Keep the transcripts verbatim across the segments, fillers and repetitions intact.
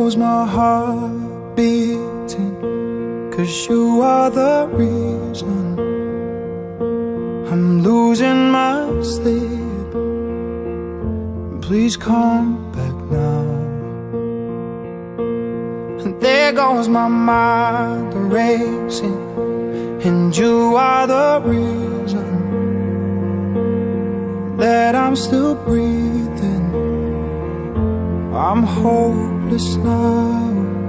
goes my heart beating, 'cause you are the reason I'm losing my sleep. Please come back now. And there goes my mind racing, and you are the reason that I'm still breathing. I'm hopeless now.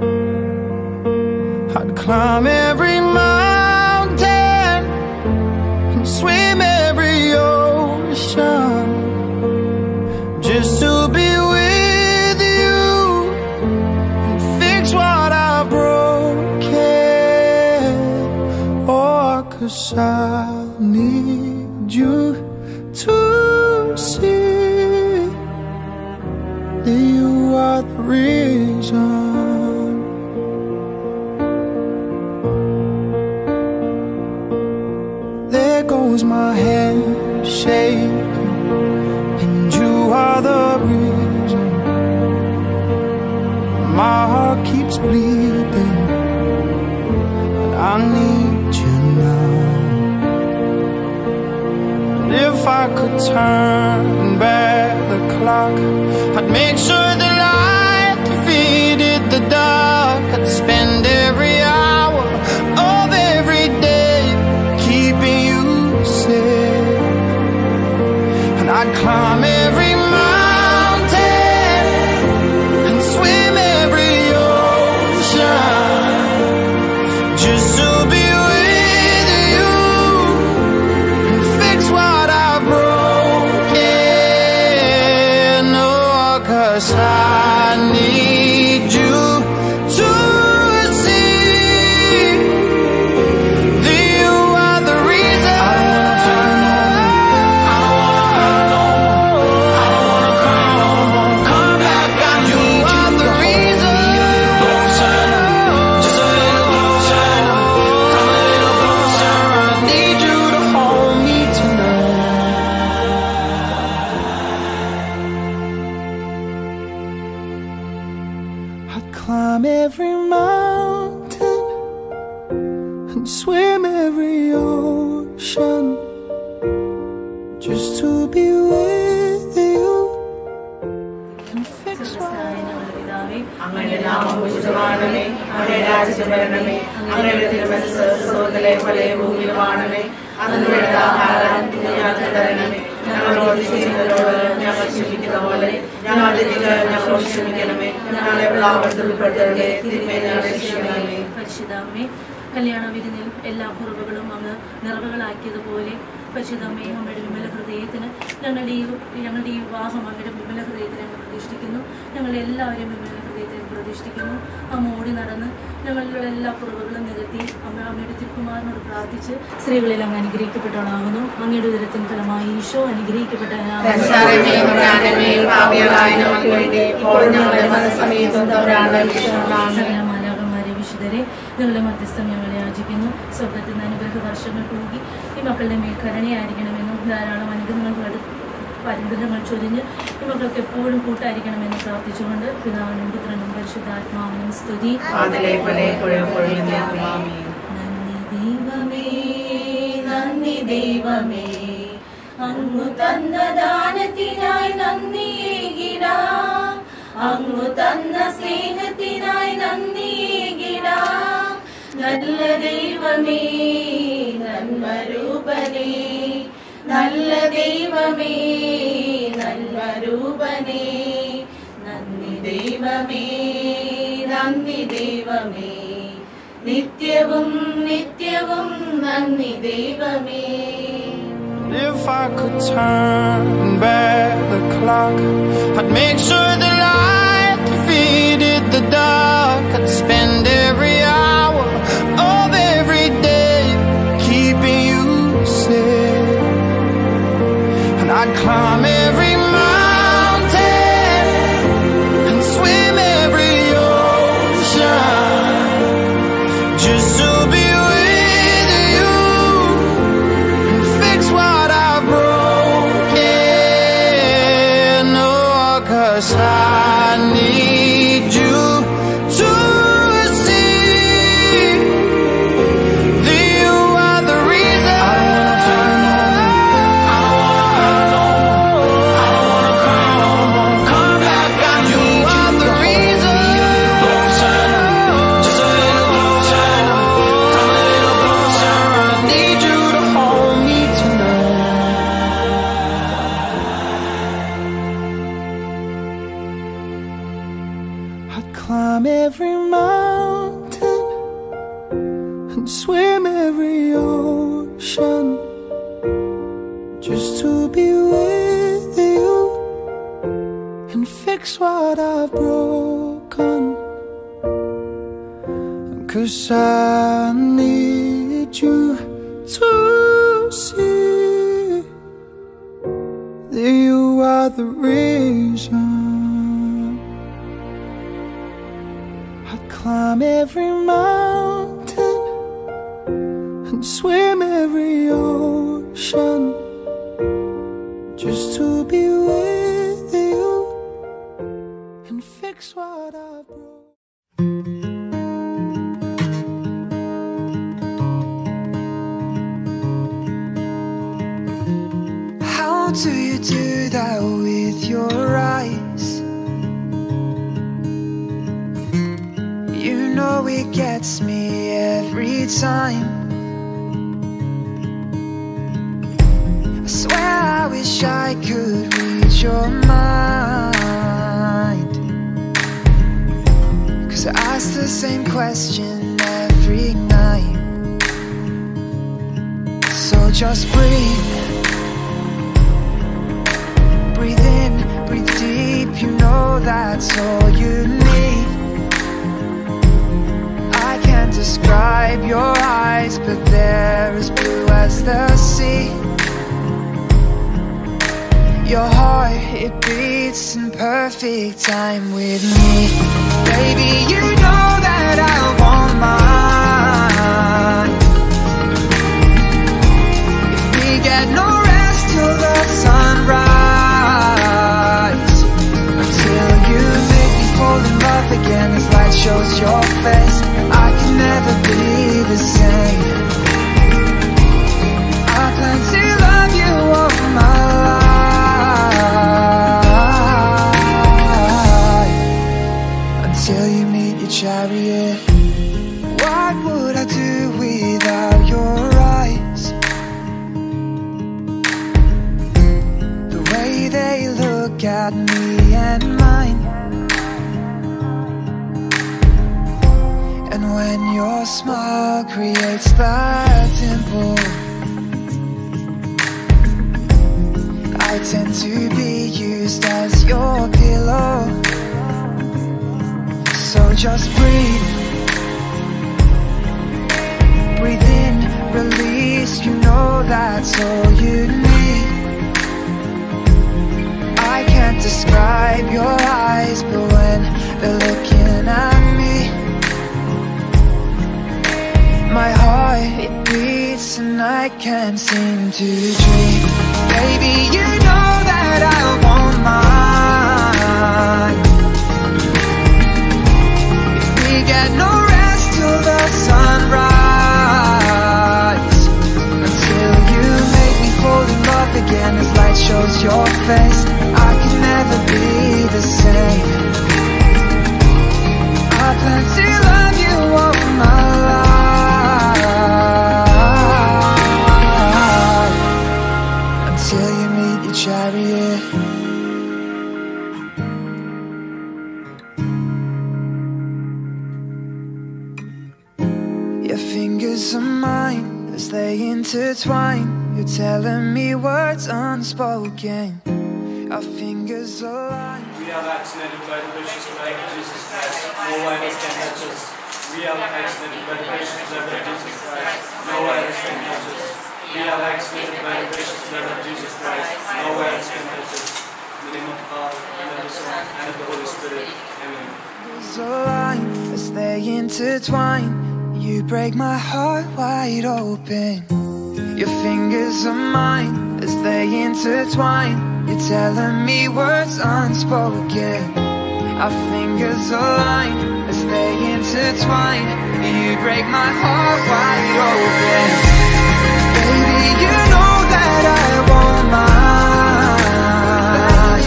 I'd climb every mountain and swim every ocean just to be with you and fix what I've broken. Oh, 'cause I need you to see that you are the reason. There goes my head shaking, and you are the reason. My heart keeps bleeding, and I need you now. And if I could turn back the clock, I'd make sure the light defeated the dark. I'd spend every hour of every day keeping you safe, and I'd climb every mountain and swim every ocean just to be with you and fix what I've broken. Oh, 'cause I need you to see that you are the reason. I don't wanna cry no more. I don't wanna cry no more. Come back, I need you are the reason. Closer, just a little closer. Come a little closer. I need you to hold me tonight. I'd climb every mountain and swim every ocean just to be with you and fix what അങ്ങയുടെ നാമം പൂജിതമാകണമേ, അങ്ങയുടെ രാജ്യം വരണമേ, അങ്ങയുടെ തിരുമനസ്സ് സ്വർഗ്ഗത്തിലെ പോലെ ഭൂമിയിലുമാകണമേ. അന്നു വേണ്ട ആഹാരം ഇന്ന് ഞങ്ങൾക്ക് തരണമേ. ഞങ്ങളോട് ചെയ്യുന്നവരോട് ഞങ്ങൾ ക്ഷമിക്കുന്ന പോലെ ഞങ്ങളുടെ തെറ്റുകൾ ഞങ്ങളോട് ക്ഷമിക്കണമേ. ഞങ്ങളെ പ്രലോഭനത്തിൽ ഉൾപ്പെടുത്തരുതേ, തിന്മയിൽ ഞങ്ങളെ രക്ഷിക്കണമേ. പരിശുദ്ധമേ, കല്യാണ വിരുന്നിൽ എല്ലാ കുറവുകളും അങ്ങ് നിറവുകളാക്കിയതുപോലെ പരിശുദ്ധമേ, അമ്മയുടെ വിമല ഹൃദയത്തിന് ഞങ്ങളുടെ ഈ ഞങ്ങളുടെ ഈ വിവാഹം അങ്ങയുടെ വിമല ഹൃദയത്തിന് ഞങ്ങൾ പ്രതിഷ്ഠിക്കുന്നു. ഞങ്ങളുടെ എല്ലാവരെയും വിമല ഹൃദയത്തിന് പ്രതിഷ്ഠിക്കുന്നു. അമ്മ ഓടി നടന്ന് ഞങ്ങളുടെ എല്ലാ കുറവുകളും നികത്തി അമ്മ അമ്മയുടെ തിരുക്കുമാരനോട് പ്രാർത്ഥിച്ച് സ്ത്രീകളിൽ അങ്ങ് അനുഗ്രഹിക്കപ്പെട്ടവളാകുന്നു. അങ്ങയുടെ ഉദരത്തിൻ ഫലമായി ഈശോ അനുഗ്രഹിക്കപ്പെട്ട മാലാഖമാരെ വിശുദ്ധരെ ഞങ്ങളുടെ മധ്യസ്ഥം ഞങ്ങളെ യാചിക്കുന്നു. സ്വർഗത്തിൽ നിന്ന് അനുഗ്രഹ വർഷങ്ങൾ പോകി ഈ മക്കളുടെ മേൽ കരുണയായിരിക്കണമെന്നും ധാരാളം അനുഗ്രഹങ്ങൾ അനുഗ്രഹങ്ങൾ ചൊരിഞ്ഞ് ഈ മക്കൾക്ക് എപ്പോഴും കൂട്ടായിരിക്കണമെന്ന് പ്രാർത്ഥിച്ചുകൊണ്ട് പിതാവിനും പുത്രനും പരിശുദ്ധാത്മാവിനും സ്തുതി. നന്ദി ദൈവമേ, നന്ദി ദൈവമേ, അങ്ങു തന്ന ദാനത്തിനായി നന്ദിയേകിടാം, അങ്ങു തന്ന സ്നേഹത്തിനായി നന്ദിയേകിടാം. നല്ല ദൈവമേ, നന്മരൂപനേ, നല്ല ദൈവമേ, നന്മരൂപനേ, നന്ദി ദൈവമേ, നന്ദി ദൈവമേ, നിത്യവും നിത്യവും നന്ദി ദൈവമേ. If I could turn back the clock, I'd make sure the light defeated the dark. I'd spend every hour of every day keeping you safe, and I'd climb every mountain and swim every ocean just to be with you and fix what I've broken. Oh, 'cause I need you and swim every ocean just to be with you and fix what I've broken. 'Cause I need you to see that you are the reason I climb every mountain and swim every ocean just to be with you and fix what I broke. How do you do that with your eyes? You know it gets me every time. I swear I wish I could read your mind, 'cause I ask the same question every night. So just breathe. Breathe in, breathe deep, you know that's all you need. I can't describe your eyes, but they're as blue as the sea. Your heart, it beats in perfect time with me. Baby, you know that I want mine. If we get no rest till the sunrise, until you make me fall in love again, as light shows your face, I can never be the same. I plan to love you all my life, until you meet your chariot. What would I do without your eyes? The way they look at me and mine. And when your smile creates that dimple, I tend to be used as your pillow. So just breathe. Breathe in, release, you know that's all you need. I can't describe your eyes, but when they're looking at me, my heart, it beats and I can't seem to dream. Baby, you know that I want mine. If we get no rest till the sunrise, until you make me fall in love again, as light shows your face, I can never be the same. I plan to love you all my life, until you meet your chariot. Your fingers are mine as they intertwine. You're telling me words unspoken. Our fingers align. We are vaccinated by the precious blood of Jesus Christ. No virus can touch us. We are vaccinated by the precious blood of Jesus Christ. No virus can touch us. We are vaccinated by the precious blood of Jesus Christ. No virus can touch us. In the name of the Father, and of the Son, and of the Holy Spirit. Amen. Fingers align as they intertwine. You break my heart wide open. Your fingers are mine as they intertwine. You're telling me words unspoken. Our fingers align as they intertwine. You break my heart wide open. Baby, you know that I want mine.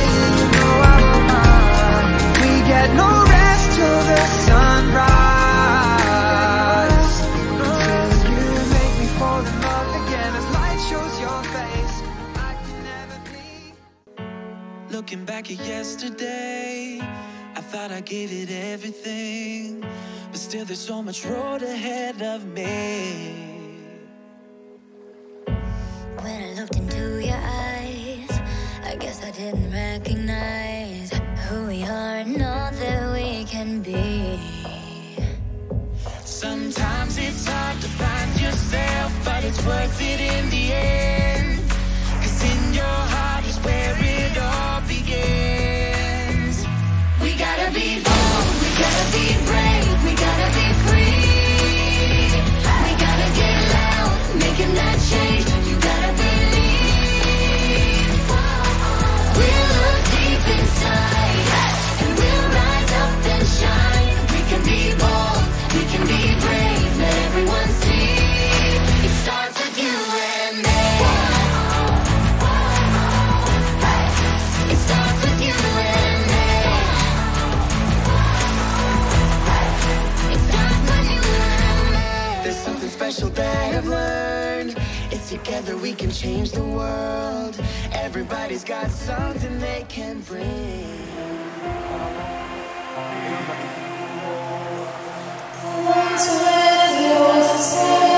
We get no rest till the sunrise, until you make me fall in love again, as light shows your face. I can never be. Looking back at yesterday, I thought I gave it everything, but still there's so much road ahead of me. When I looked into your eyes, I guess I didn't recognize who we are and all that we can be. Sometimes it's hard to find yourself, but it's worth it in the end. Cause in your heart is where it all begins. We gotta be bold, we gotta be brave, we gotta be free. We gotta get loud, making that change. You gotta believe. We'll look deep inside, and we'll rise up and shine. We can be bold, we can be brave, let everyone see. It starts with you and me. It starts with you and me. It starts with you and me. There's something special that I've learned. It's together we can change the world. Everybody's got something they can bring. Once with yourself.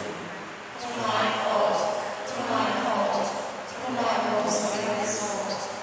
Through my fault, through my most great fault.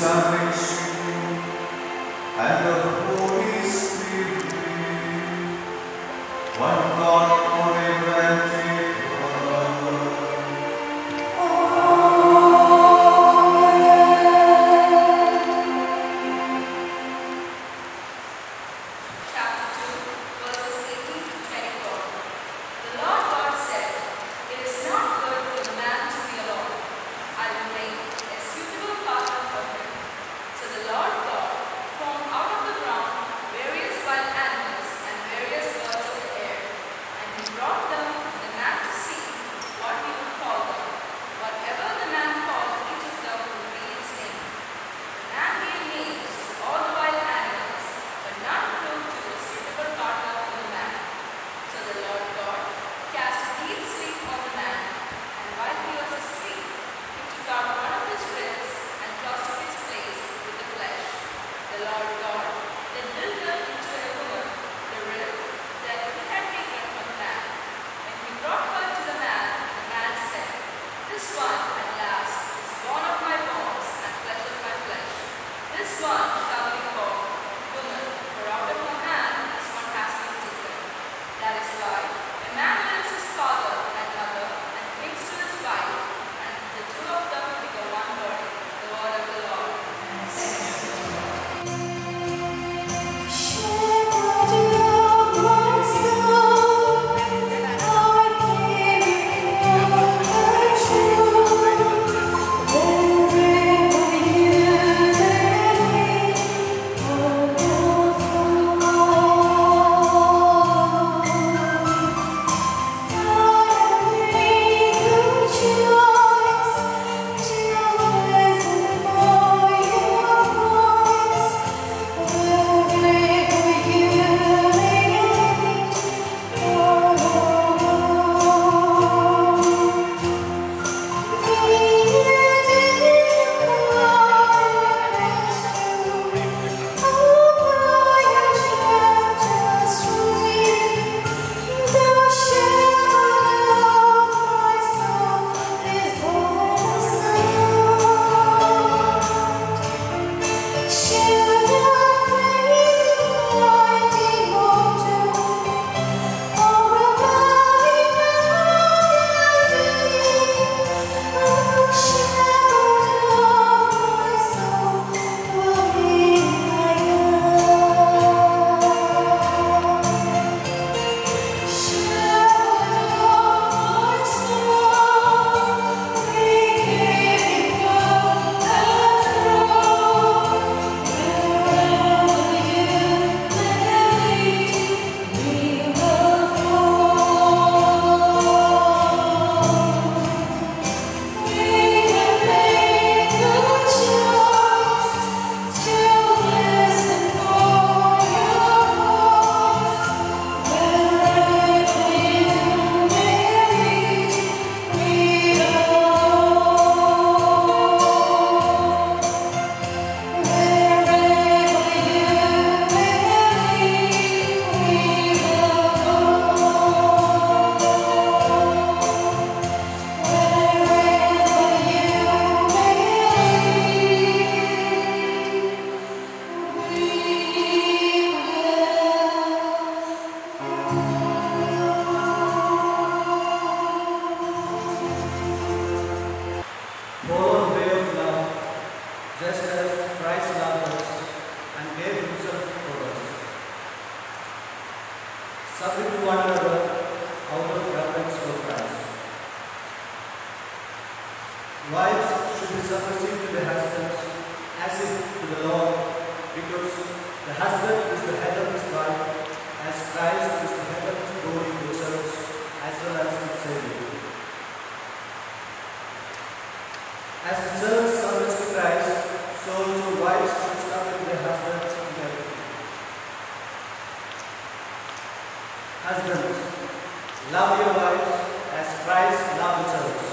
salvation, and the Holy Spirit, one God forever and ever. Chapter two, verses eighteen to twenty-four. The Lord God said, "It is not good for the man to be alone. I will make a suitable partner for him." So the Lord God formed out of the ground various wild animals and various birds of the air, and he brought them to the man to see what he would call them. Whatever the man called each of them would be its name. The man gave names to all the wild animals, but none proved to be a suitable partner for the man. So the Lord God cast a deep sleep on the man, and while he was asleep, he took out one of his ribs and tossed up his place with the flesh. The Lord God then built her into a woman, the rib that he had taken from the man. When he brought her to the man, the man said, "This one at last is bone of my bones and flesh of my flesh. This one shall be called woman, for out of her hand this one has been taken." That is why a man leaves his father and mother and clings to his wife, and the two of them become one body. The word of the Lord. Follow the way of love, just as Christ loved us and gave himself for us. Submit to one another out of reverence for Christ. Wives should be submissive to their husbands as if to the Lord, because the husband is the head of his wife, as Christ is the head of his body, the church, as well as its Savior. As the church submits to Christ, so also wives should submit to their husbands in everything. Husbands, love your wives as Christ loved the church.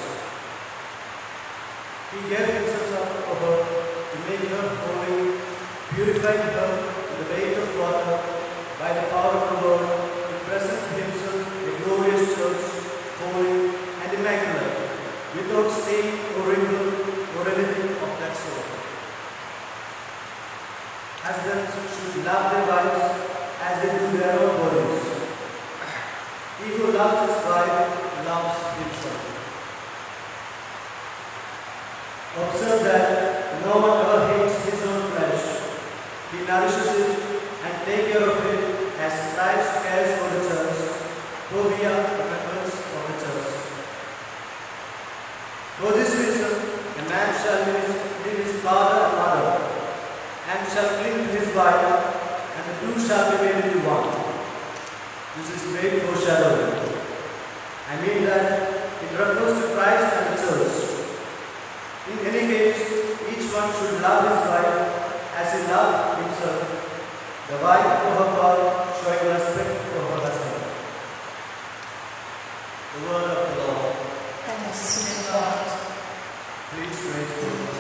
He gave himself up for her to make her holy, purifying her with the weight of water by the power of the Lord, to present himself a glorious church, holy and immaculate, without stain or wrinkle or anything of that sort. loves his wife loves himself. Observe that no one ever hates his own flesh. He nourishes it and takes care of it as Christ cares for the church, though we are the members of the church. For this reason, a man shall leave his father and mother, and shall cling to his wife, and the two shall be made into one. This is great foreshadowing. I mean that it refers to Christ and the church. In any case, each one should love his wife as he loved himself, the wife for her God showing respect for her husband. The word of the Lord. Thanks be to God. Please praise the Lord.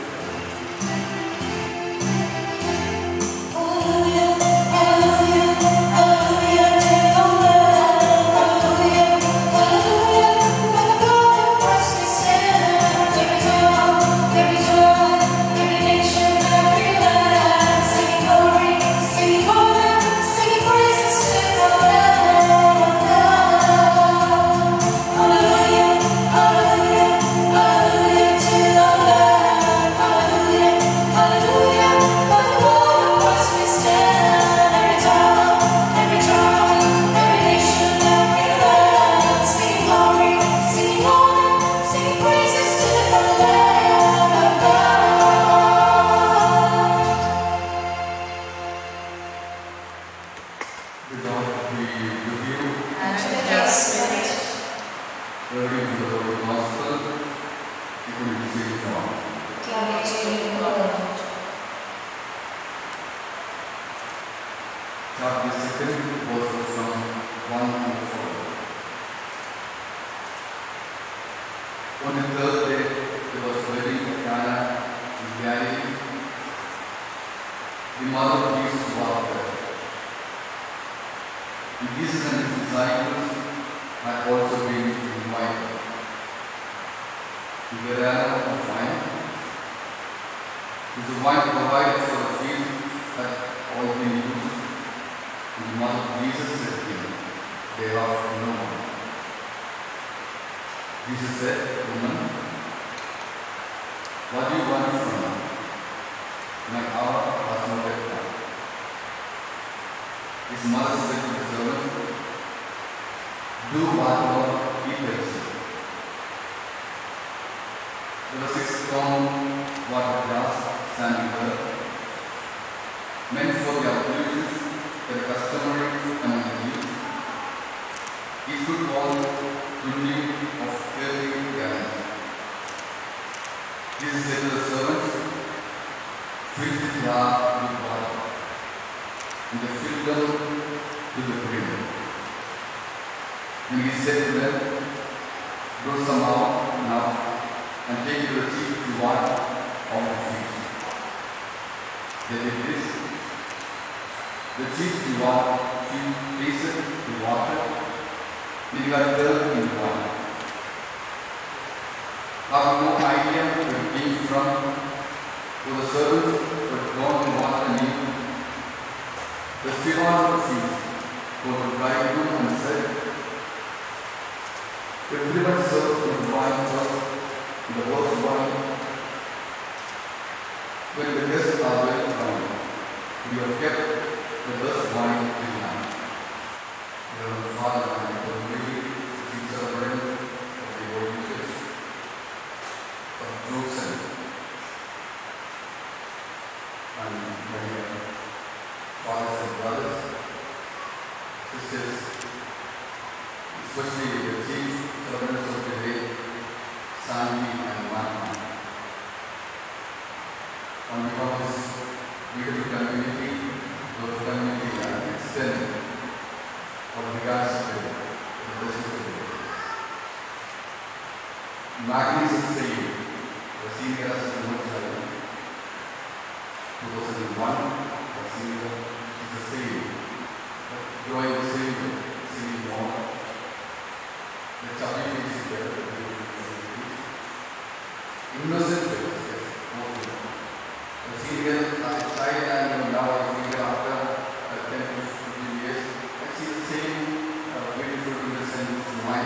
Beautiful innocence,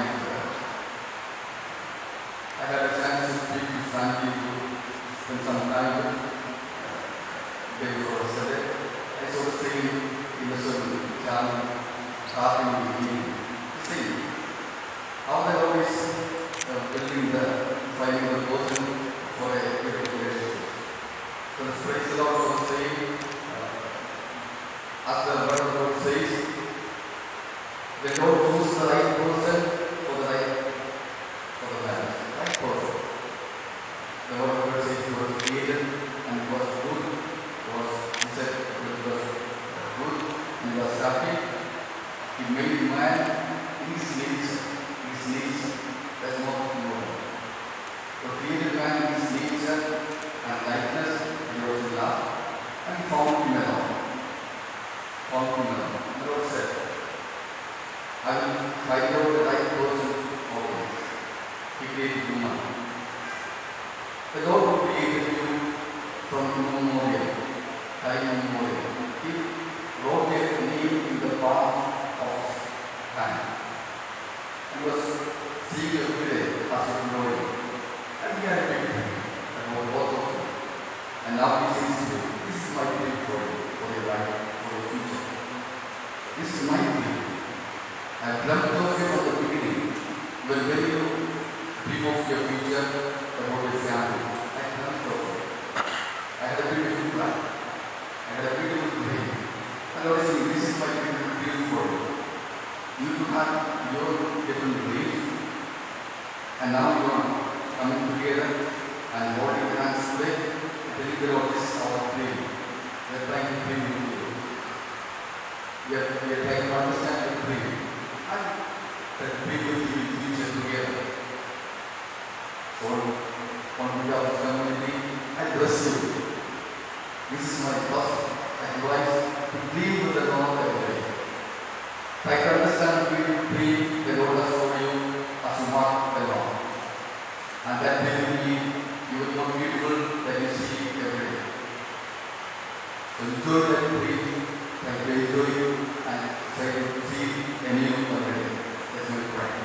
The Lord chose the right person for the right, for the marriage. Right person. The Lord of God says he was created and it was good. It was, he said it was good and it was happy. He made man in his nature. In his nature. That's not known. So created man in his nature and likeness and he was in love. And he found him alone. Found him alone. The Lord said, I will find out the right person for you. He created woman. The Lord created you from immemorial, time immemorial. He wrote a name in the palm of hand. He was seeing every day as a glory. And he had a big dream about both of you. And now he says to you, this is my dream for you, for your life, for your future. This is my dream. I dreamt of you from the beginning. When when you dream of your future, about your family, I dreamt of you. I had a beautiful plan. I had a beautiful dream. And I was saying, this is my beautiful dream for you. You could have your different dreams. And now you are coming together and holding hands today. Telling the Lord, this is our dream. We are trying to dream with you. We are, we are trying to understand your dream. And that dream will be in future together. So, on behalf of family, I bless you. This is my first advice to dream with the Lord every day. Try to understand the dream the Lord has for you as you mark the Lord. And that dream will be even more beautiful than you see every day. So enjoy that dream, try to enjoy you and try to see a new every day. That's my prayer.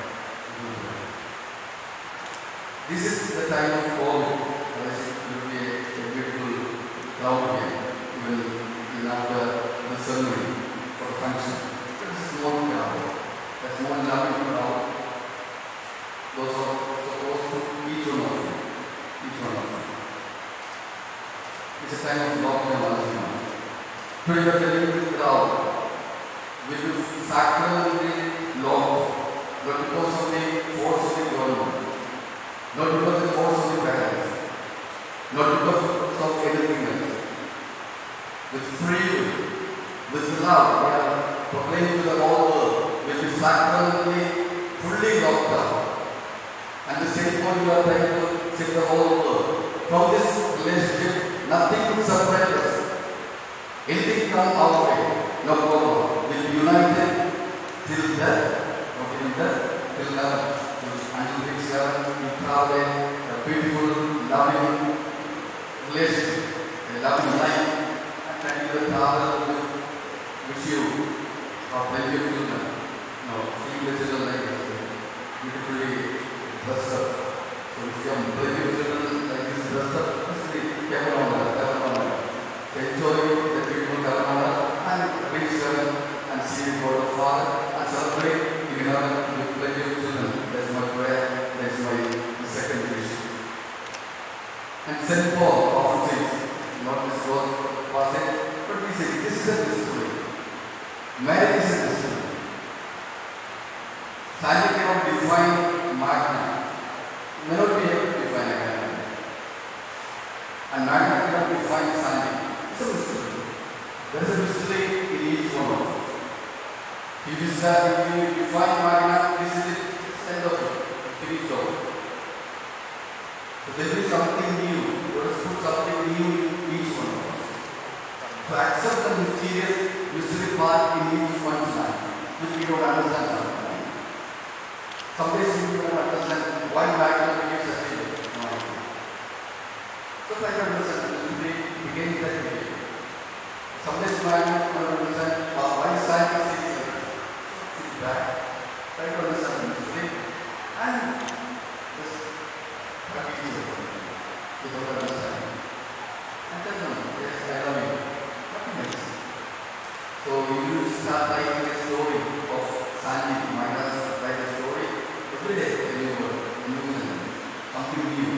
This is the time of calling. Otherwise it will be a, a beautiful crowd here, even, even after the ceremony for the function. It's a small crowd, a small loving crowd. Those are supposed to each one of you. Each one of you. It's a time of lockdown. Today we are telling the crowd, we will sacramentally locked, not because of the force of the government, not because of the force of the parents, not because of anything else. With freedom, with love, we are proclaiming to the whole world, we will be sacramentally fully locked down. And the same point we are trying to set the whole world. From this relationship, nothing will separate us. Anything come our way, no problem. We will be united till death, not till death, till heaven. Until we heaven, we travel a beautiful, loving relationship, a loving life. And we will travel with you, or plenty of children. No, seeing the children like this, beautifully dressed up. So if you have plenty of children like this dressed up, just be careful on that, careful on that. Enjoy the beautiful Kavanagh and reach heaven and see the God of Father and celebrate in heaven with plenty of children. That's my prayer, that's my second wish. And Saint Paul often says, not this was passage, but he says, this is a mystery. Marriage is a mystery. Sandy cannot define Magna. May not be able to define Magna. And Magna cannot define Sandy. It's a mystery. There is a mystery in each one of us. If you say, if you define Magna, this is it, end of it, finish off. So there will be something new. Let us put something new in each one of us. To accept the mysterious mystery part in each one's life, which we don't understand sometimes. Some days we don't understand why Magna became such a no idea. So try to understand the beginning that way. Some days Magna don't understand why science is like this. Sit back, try to understand the mystery, and just practice it without understanding. And tell them, yes, I love you. Nothing else. So you start writing a story of Sandy, Magna's write a story every day, a new word, a new sentence, something new.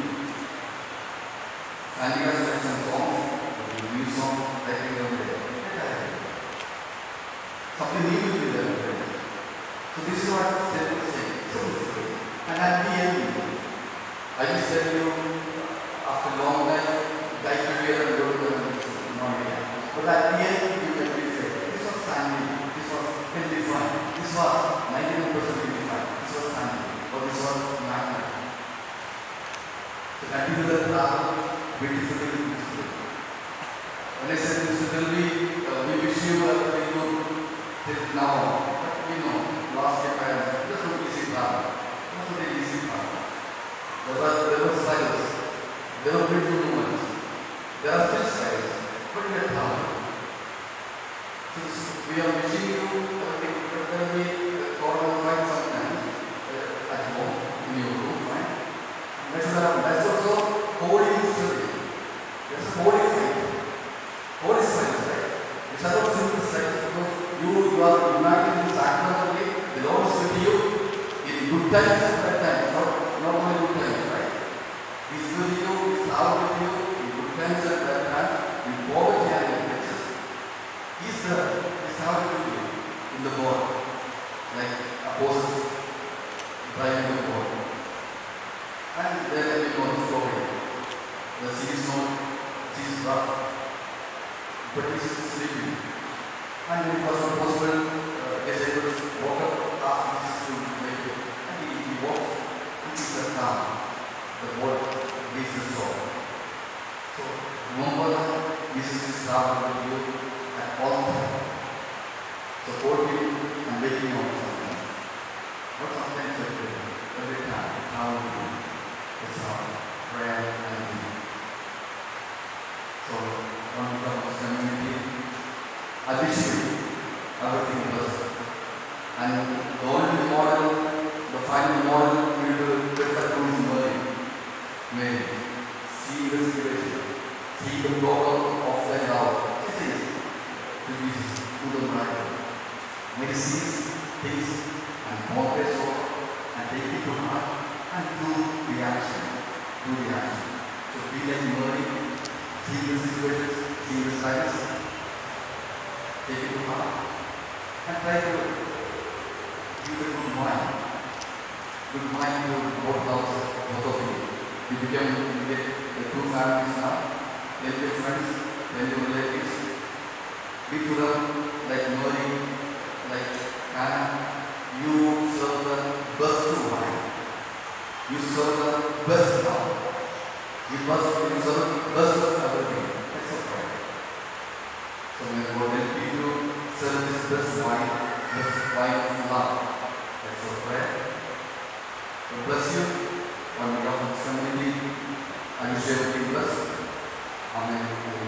Sandy has written some songs, a new song, writing every day. Something new will be there every day. So this is what Satan is saying. So and at the end, I just tell you, after a long time, die together and go to the not again. But at the end, you can really say, this was family, this was healthy fun, this was ninety-nine percent healthy fun, this was family, or this was matter. So continue the travel, beautifully, beautifully. When I said this will be, uh, we wish you a very good till now. But we know, last year parents, this was easy travel. This was an easy travel. There were, there were struggles. There were beautiful moments. There are still struggles. But we are traveling. Since we are wishing you everything, but there will be God will find sometimes uh, at home, in your room, fine. That's, that's also holy history. That's a holy faith. Holy science, right? It's not simple science because you, you are united in sacramentally, the Lord is with you in good times and bad times, not, not only good times, right? He is with you, He is out with you in good times and bad times, in poverty and in riches. He is there, He is out with you in the world, like apostles driving the boat. And then we know the story. The sea is not, sea is rough. But he is sleeping. And it was impossible, uh, disciples walk up, ask Jesus to make it. And he, he walks, and he says, "Now, the boat leaves the shore." So, remember that Jesus is traveling with you at all times. Support you and waking you up sometimes. But sometimes every time, travel with you. It's our prayer and prayer. So, on behalf of the community, I wish you everything blessed. And the only model, the final model we will prefer to is Mary. Mary, see the situation, see the problem of the love. This is to be to the bride. Mary sees things and progress of and take it to heart and do the action. Do the action. So be like Mary. See the situations, see the signs, take it to heart, and try to give a good mind. Good mind to both houses, both of you. You become you get the two families now, then your friends, then your relatives. Be to them like Mary, like Anna. You serve the best to wine. You serve the best now. You must serve best of everything. That's a prayer. So may God help you to serve this best wine, best wine of love. That's a prayer. So bless you on behalf of the community and you share with you blessed. Amen.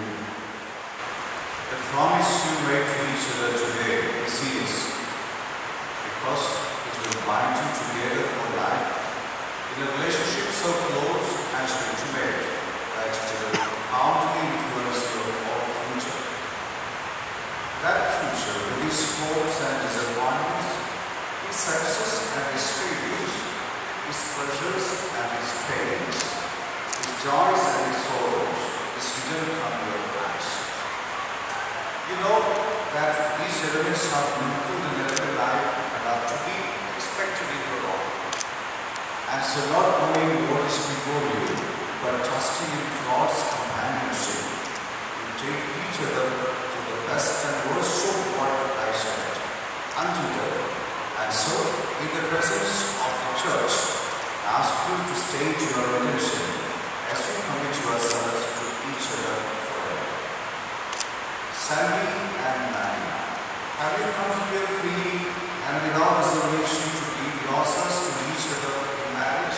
The promise you made to each other today is serious because it will bind you together for life in a relationship so close and so intimate that it will profoundly influence your whole future. That future with its hopes and disappointments, its success and its failures, its pleasures and its pains, its joys and its sorrows is hidden from your eyes. You know that these elements are beautiful in every life and are to be expected in your own. And so not knowing what is before you, but trusting in God's companionship, you take each other to the best and worst of what I said unto them. And so, in the presence of the church, I ask you to state your intention as we commit yourselves to each other forever. Sandy and Mary, have you come here freely and without reservation to give yourselves to each other in marriage?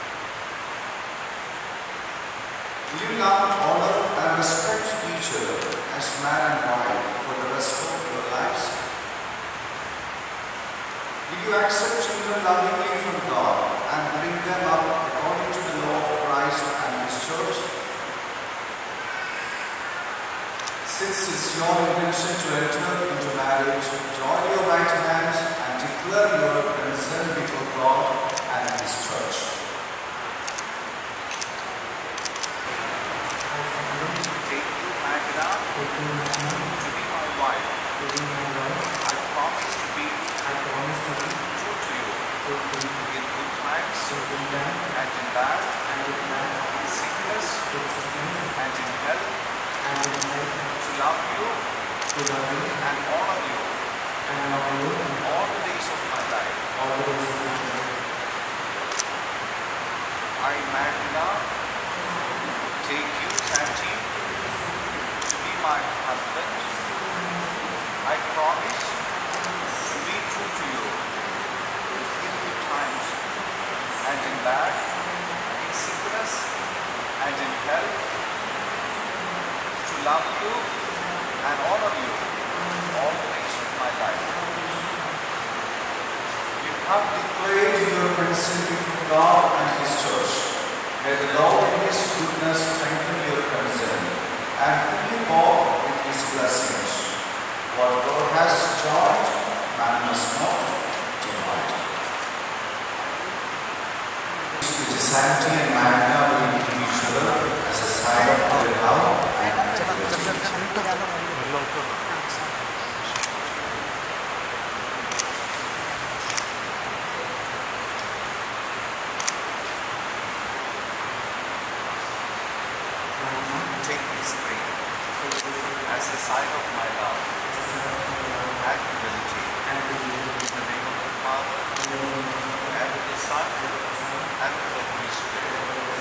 Will you love, honor and respect each other as man and wife for the rest of your lives? Will you accept children lovingly from God and bring them up according to the law of Christ and His church? Since it's your intention to enter into marriage, join your right hands and declare your consent before God and His church. Take you, Magda, to be my wife. I promise to be. I promise to be. and honor you all the days of my life. I, Magna, take you, Santi, to be my husband. I promise to be true to you in good times and in bad, in sickness and in health, to love you and honor you all the days of my life. You have declared your consent before God and His Church. May the Lord in His goodness strengthen your consent and fill you all with His blessings. What God has joined, man must not divide. Which is Santi and Magna will give each other as a sign of their love and fidelity. Take this ring as a sign of my love and fidelity. In the name of the Father, and of the Son, and of the Holy Spirit.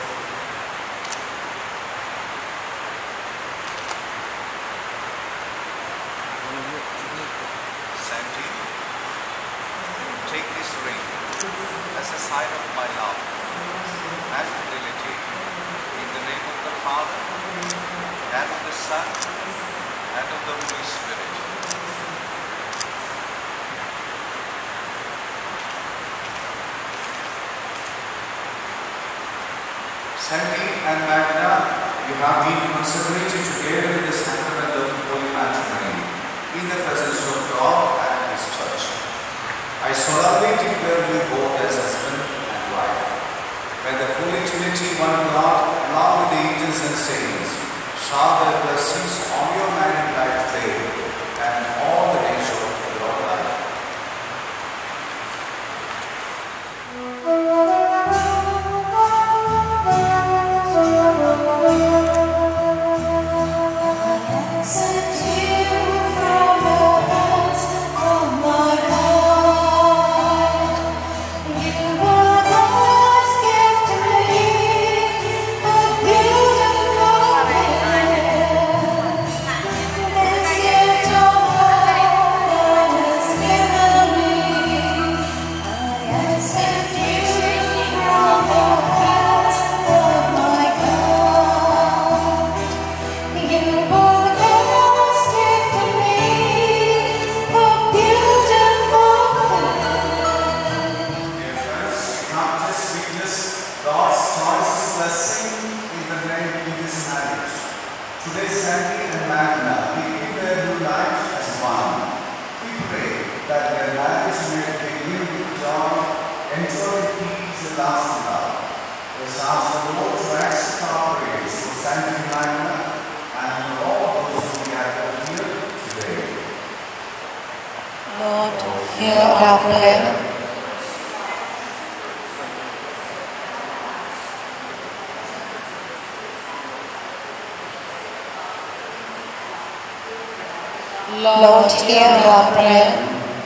Santi, take this ring as a sign of my love and fidelity. In the name of the Father, and of the Son, and of the Holy Spirit. Santi and Magna, you have been consecrated together in the sacrament of holy matrimony, in the presence of God and His Church. I solemnly declare you both as husband and wife. May the Holy Trinity, one God, along with the angels and saints, shower their blessings on your married life today and all the days of your life. Lord, hear our prayer.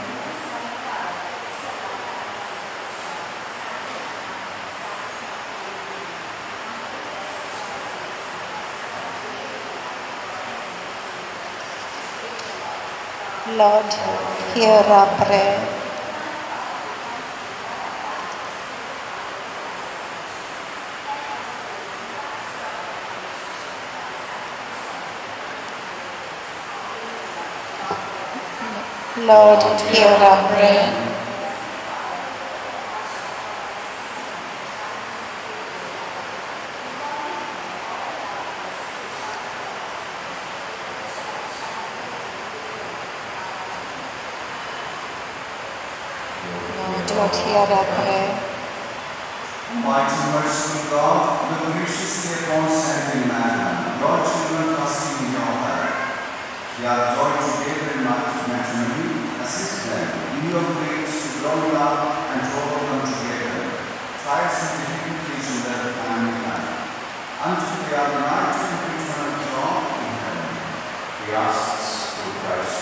Lord, hear our prayer. Lord, hear our prayer. Lord, hear our prayer. Mighty merciful God, look graciously upon Santi and Magna, your children trusting in your heart. We are joined together in matrimony. Assist them in your grace to grow up and to overcome together trials and difficulties in their family life, until they are united in eternal joy in heaven. We ask this through Christ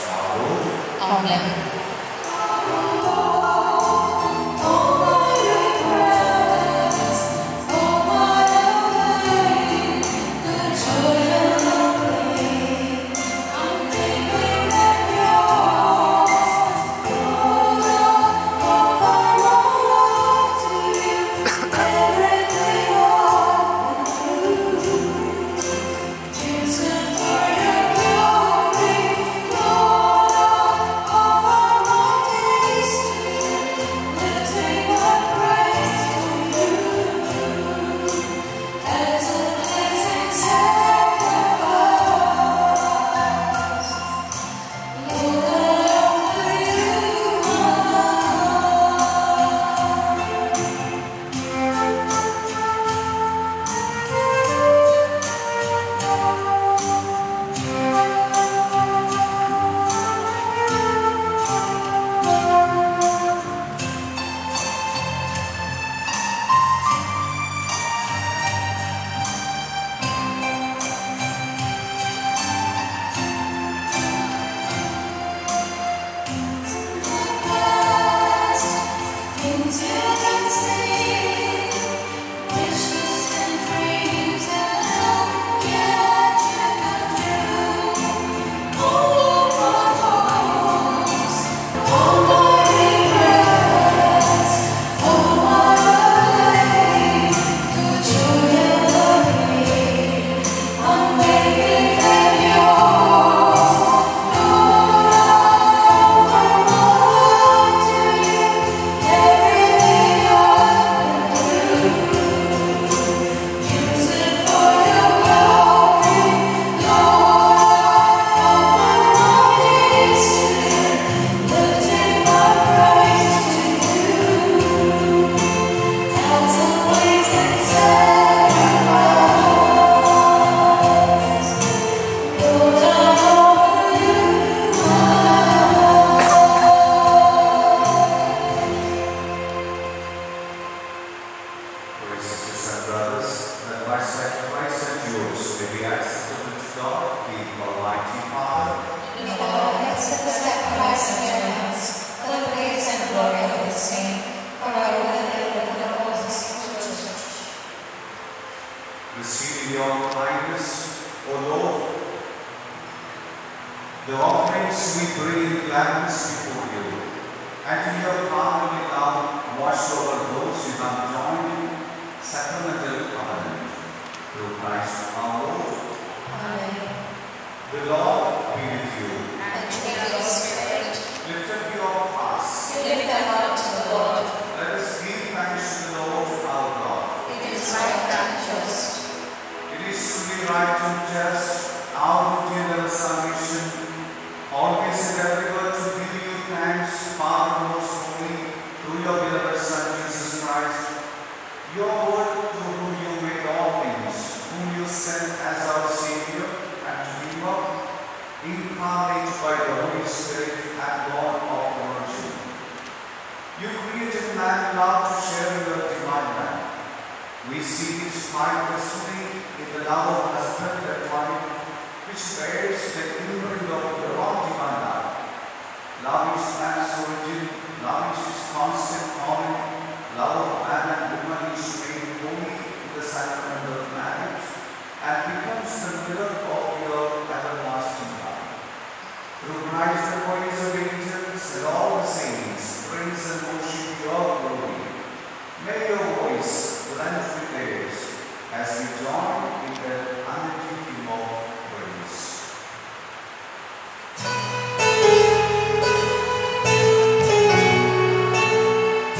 Receive your kindness, O Lord. The offerings we bring in gladness before you, and in your fatherly love wash over those you have joined in sacramental covenant. Through Christ our Lord. Amen. The Lord be with you. And with your spirit. Lift up your hearts. Lift them up to the Lord. Let us give thanks to the Lord our God. It is right and just. It is truly right and just, our duty and our salvation, always and everywhere to give you thanks, Father most holy, through your beloved Son Jesus Christ, your word through whom you made all things, whom you sent as our Savior and Redeemer, incarnate by the Holy Spirit and born of the Virgin. You created man love to share in your divine life. We see this find destiny in the love of husband and wife, which bears the imprint of your own divine life. Love is man's origin, love is his constant calling, love of man and woman is made holy in the sacrament of marriage, and becomes the mirror of your everlasting love. Through Christ the voice of angels and all the saints, praise and worship your glory. May your voice blend with theirs as we join in the unending hymn of praise. Thank you.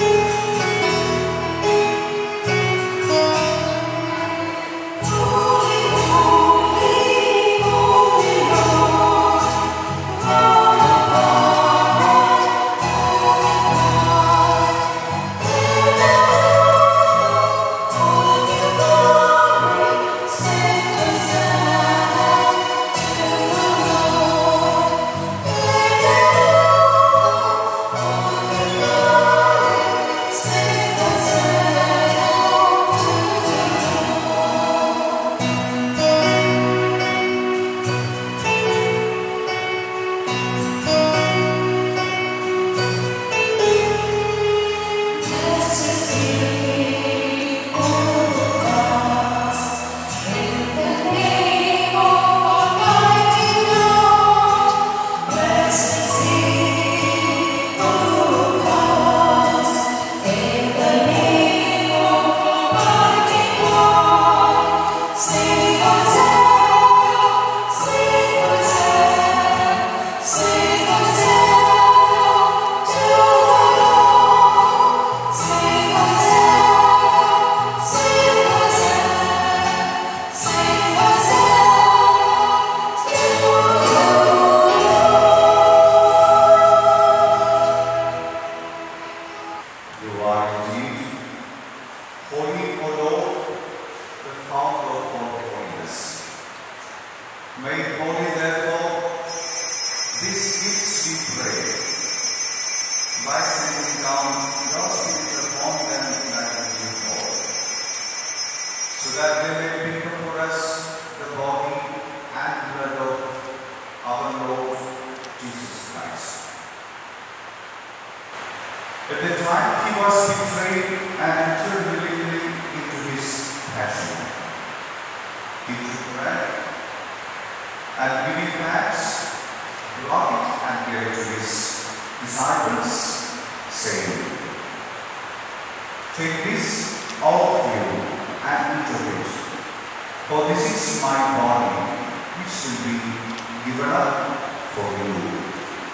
You are indeed holy, O Lord, the founder of all holiness. Made holy, therefore, these gifts we pray, by sending down your Spirit upon them like a new fall, so that they may become for us the body and blood of our Lord Jesus Christ. At the time he was betrayed and entered willingly into his passion, he took bread and giving thanks, broke it and gave it to his disciples, saying, "Take this, all of you, and eat of it, for this is my body, which will be given up for you."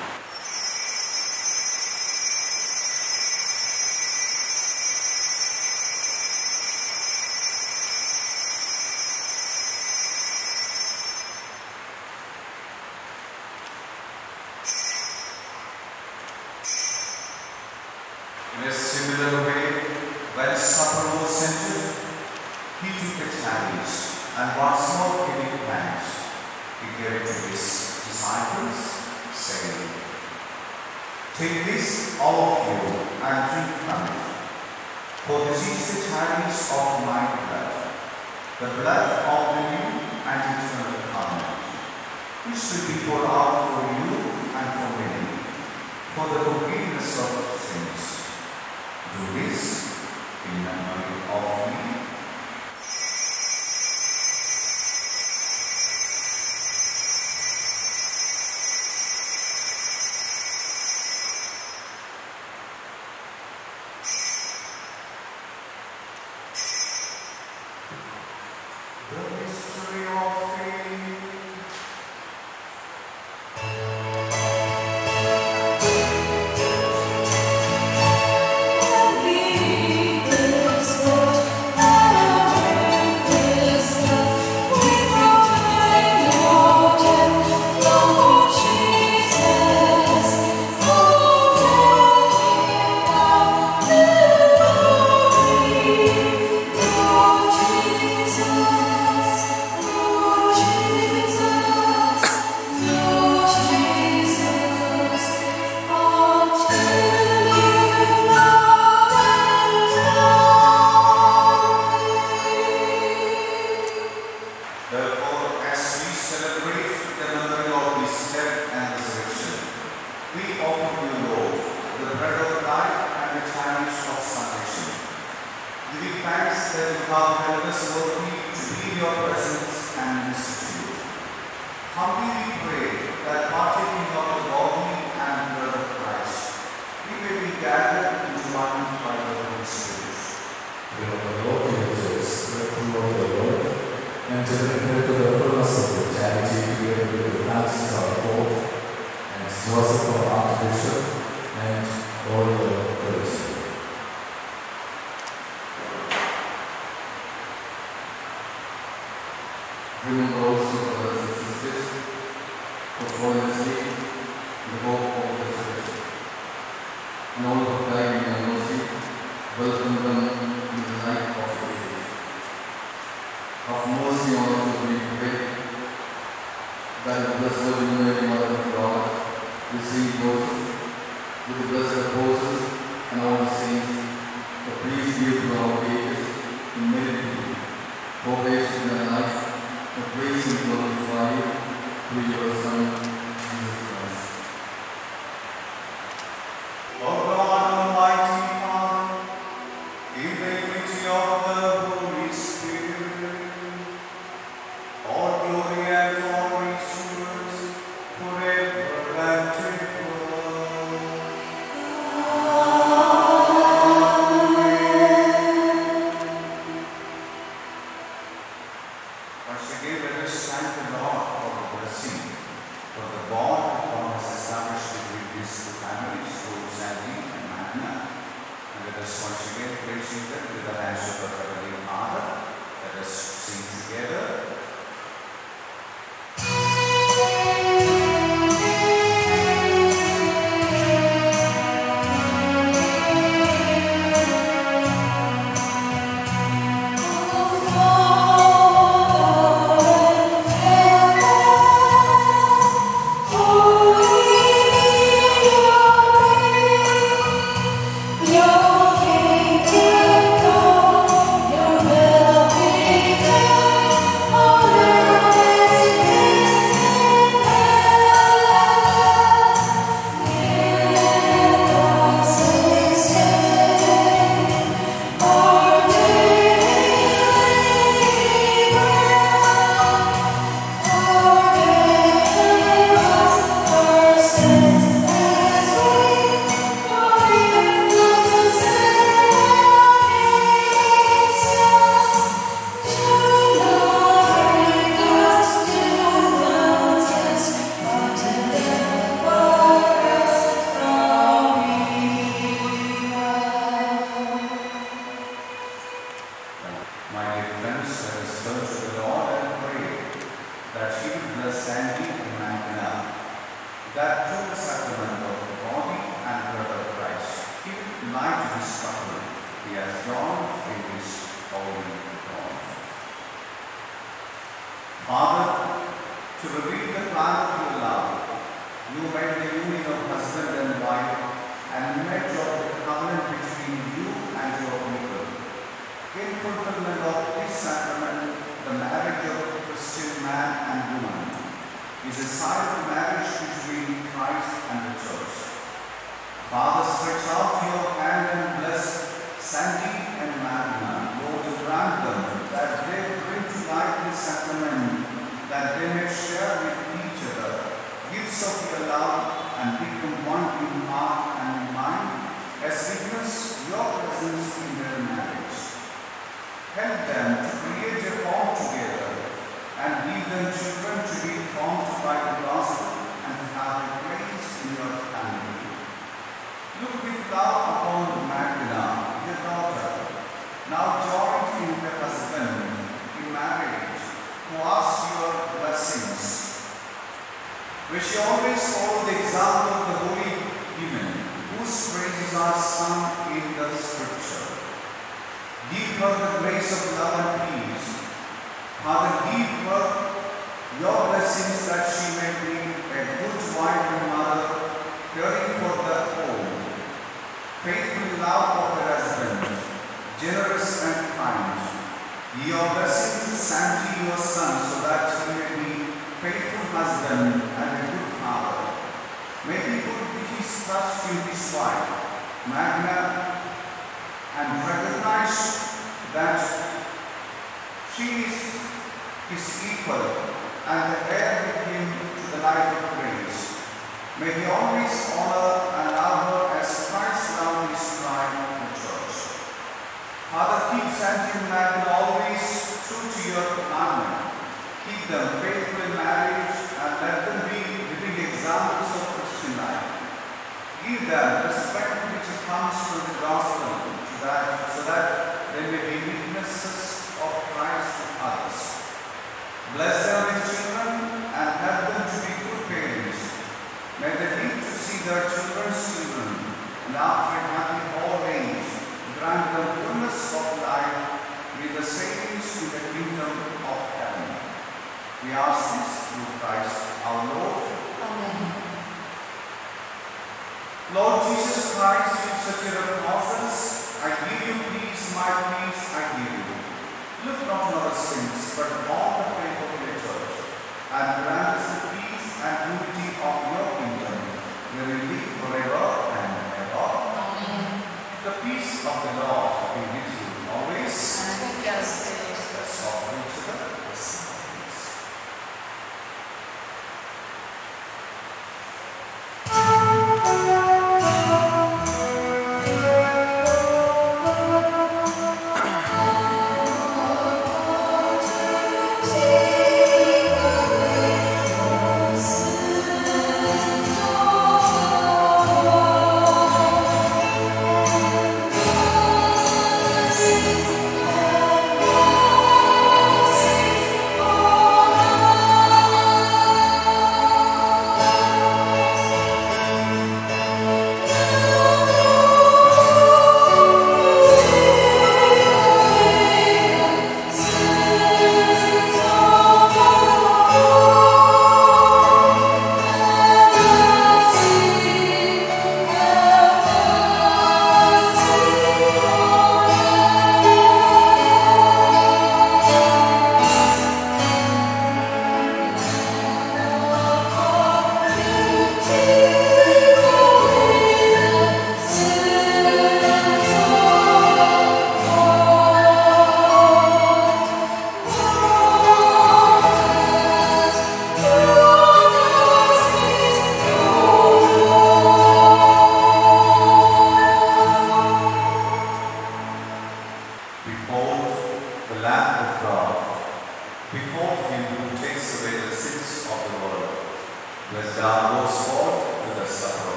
In a similar way, when supper was ended, he took the chalice, and once more giving thanks, he gave it to his disciples, saying, "Take this, all of you, and drink from it, for this is the chalice of my blood, the blood of the new and eternal covenant, which will be poured out for you and for many, for the forgiveness of sins. Do this in memory of me." The mystery of faith. Therefore, as we celebrate the memory of his death and resurrection, we offer you, Lord, the bread of life and the chalice of salvation, giving thanks that you have helped us worthy to be in your presence and minister to you. Humbly we pray that partaking of the body and blood of Christ, we may be gathered into one by the Holy Spirit. We of the Lord Jesus, the true of the Lord, and to the to the fullness of the charity together with the Francis our Pope, and Joseph our Archbishop, and all the clergy. Remember also, brothers and sisters, for fallen asleep in the hope of the resurrection, and all who have died in your mercy, welcome them in the light of your faith. Have mercy on us, we pray, that the blessed Virgin Mary, Mother of God, receive Joseph with the blessed apostles and all the saints, the please give to our faiths in mercy, for grace in their life, the praise and glorify you through your Son, Jesus Christ. O God, Almighty Father, in the unity of the Holy Spirit, all glory and honor is yours forever and ever. Once again, let us thank the Lord for the blessing, for the bond that God has established between these two families, through Sandy and Magna. And let us once again praise Him with the hands of our Heavenly Father. Let us sing together. Thank you. To reveal the plan of your love, you made the union of husband and wife and made of the covenant between you and your people. In fulfillment of this sacrament, the marriage of a Christian man and woman is a sign of marriage between Christ and the Church. Father, stretch out your hand and bless Sandy and Magna. Lord, grant them that they bring to light this sacrament, that they may share with each other gifts of your love and become one in heart and in mind, as witness your presence in their marriage. Help them to create a home together and give them children to be formed by the gospel and to have a place in your family. Look with love upon Magna, your daughter, now joined in her husband in marriage, who asks your blessings. May she always follow the example of the holy women, whose praises are sung in the scripture. Give her the grace of love and peace. Father, give her your blessings that she may be a good wife and mother, caring for the home, faithful love of her husband, generous and kind. Your blessing to Sandy, your son, so that he may be faithful husband and a good father. May he put his trust in his wife, Magna, and recognize that she is his equal and the heir with him to the life of grace. May he always honor and love her as Christ loved his bride, the Church. Father, keep Sandy and Magna always true to your commandment. Keep them faithful in marriage and let them be living examples of Christian life. Give them the strength which comes from the gospel, so that, so that they may be witnesses of Christ to others. Bless them with children and help them to be good parents. May they live to see their children's children, and after a happy old age, grant them fullness of life with the savings to the kingdom of heaven. We ask this through Christ our Lord. Amen. Lord Jesus Christ, you said to your apostles, I give you peace, my peace I give you. Look not on our sins, but on the faith of your church, and grant us the peace and unity of your kingdom, where we live forever and ever. Amen. The peace of the Lord be with you always. And with your spirit. Let's offer each other this peace.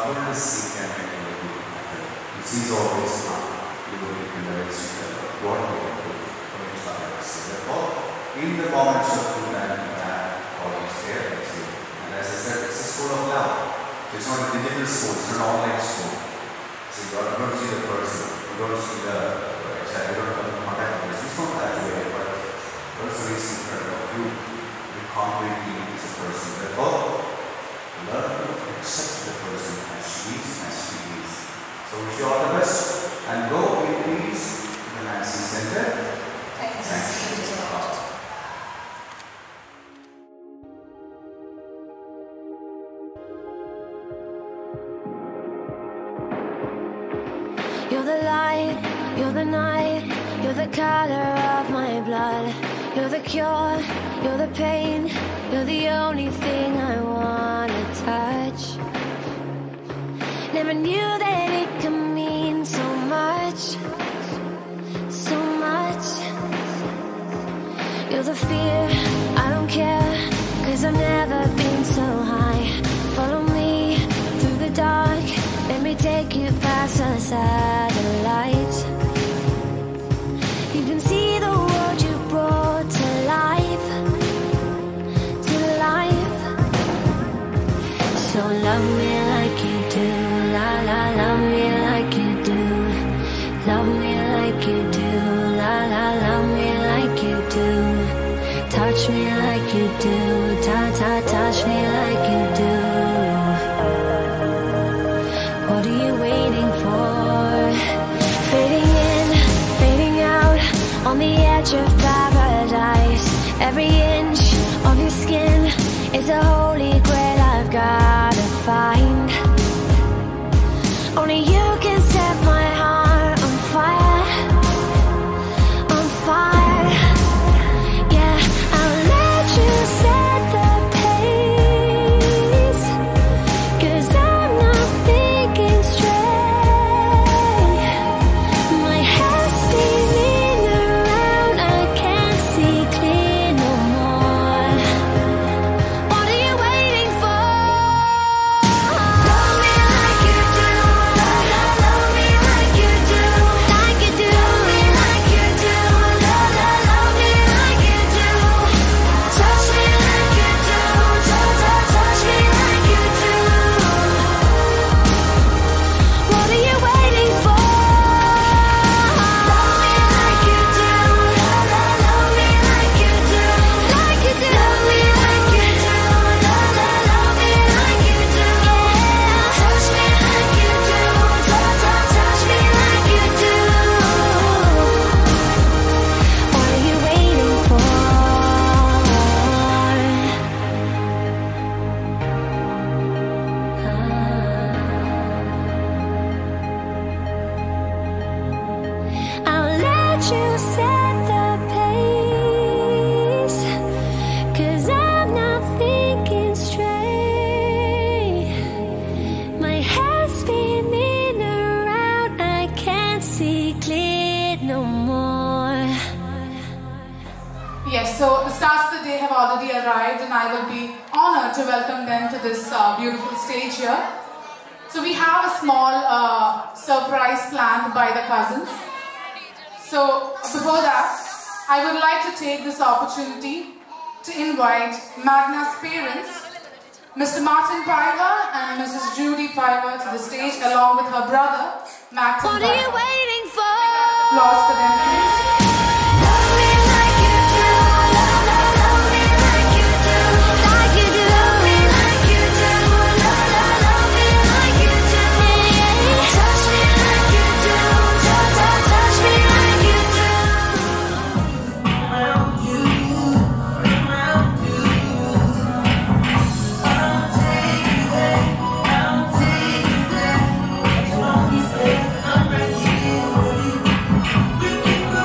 will seek and make a good happen. He sees all this now. He will be convinced that what we can do for each other. So therefore, in the moments of good and bad, all is there. And as I said, it's a school of love. It's not a digital school, it's an online school. So you don't go see the person, you don't see the website, you don't have the contact person. It's not that way, but person is in front of you. You concretely is a person. Therefore, learn to accept the person as she is, as she is. So wish you all the best and go in peace to the Nancy Center. Thanks. Thanks. You're the light, you're the night, you're the color of my blood. You're the cure, you're the pain, you're the only thing I wanna touch. Never knew that it could mean so much, so much. You're the fear, I don't care, cause I've never been so high. Follow me through the dark, let me take you past the satellites. You can see the world you brought to life, to life. So love me like you do, la la, love me like you do. Love me like you do, la la, love me like you do. Touch me like you do, ta ta, touch me like you do. What are you waiting for? Fading in, fading out, on the edge of paradise. Every inch of your skin is a holy grail I've gotta find. Only you can set my heart on fire, on fire. Yeah, I'll let you set the pace, cause I'm not thinking straight. My head's spinning around, I can't see clear no more. What are you waiting for? Love me like you do, love, love, love me like you do, like you do. Love me like you do, love, love, love me like you do. Touch me like you do, touch, touch, touch me like you do. What are you waiting for? Love me like you do, love, love, love me like you do, like you do. Love me like you do, love, love, love me like you do. Touch me like you do, touch, touch, touch me like you do. What are you waiting for? I'll let you set the pace, cause I'm not thinking straight. My head's spinning around, I can't see clear no more. Yes, so the stars of the day have already arrived and I will be honored to welcome them to this uh, beautiful stage here. So we have a small uh, surprise planned by the cousins. So before that, I would like to take this opportunity to invite Magna's parents, Mister Martin Paiva and Missus Judy Paiva, to the stage along with her brother, Maxim What are you Paiva. waiting for? Applause for them, please. Love me like you do, love, love, love me like you do, like you do. Love me like you do, love, love, love me like you do. Touch me like you do, touch, touch, touch me like you do. Around you, around you, I'll take you there, I'll take you there. As long as I'm right here with you, we can go.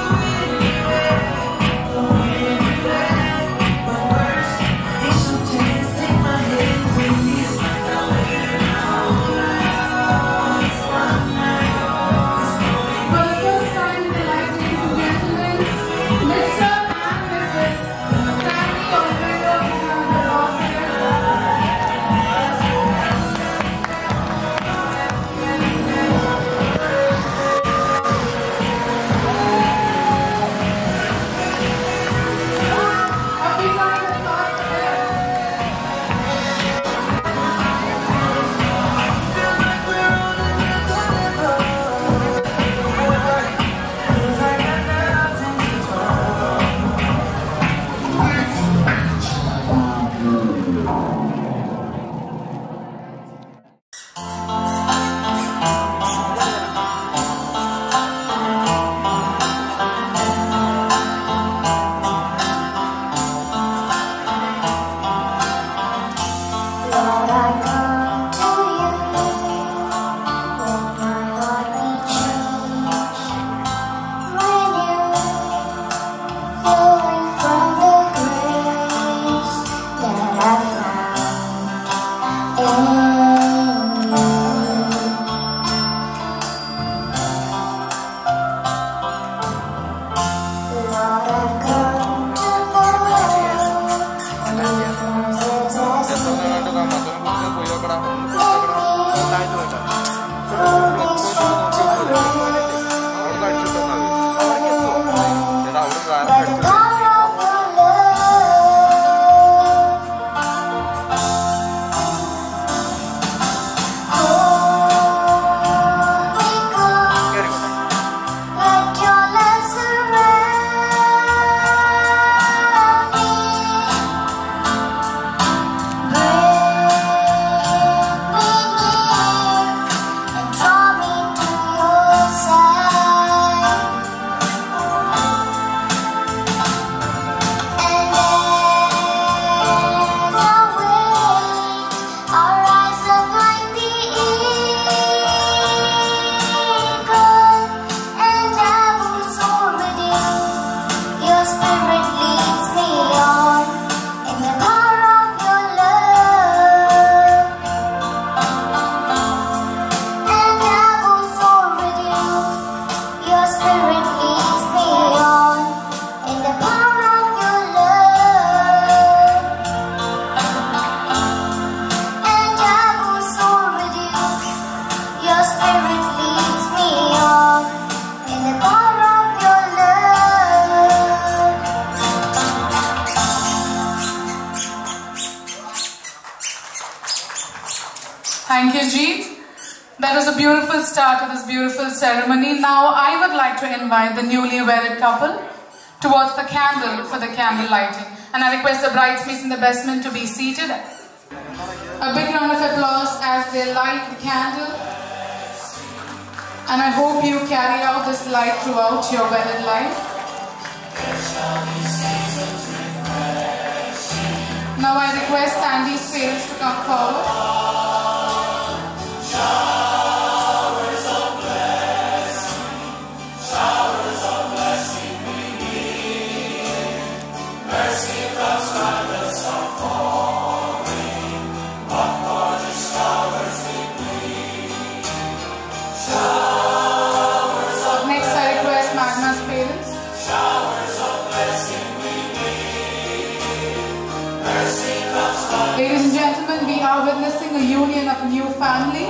Spirit leads me on in the power of your love. Thank you, Jeet. That was a beautiful start to this beautiful ceremony. Now I would like to invite the newly wedded couple towards the candle for the candle lighting. And I request the bridesmaids and the best men to be seated. A big round of applause as they light the candle. And I hope you carry out this light throughout your wedded life. Now I request Sandy's parents to come forward. Showers of blessing, showers of blessing we need. Mercy drops flowers are falling. What for the showers we need? Showers of Next I request Magna's parents. showers of blessing we need. Mercy drops flowers. Ladies and gentlemen, we are witnessing a union of a new family.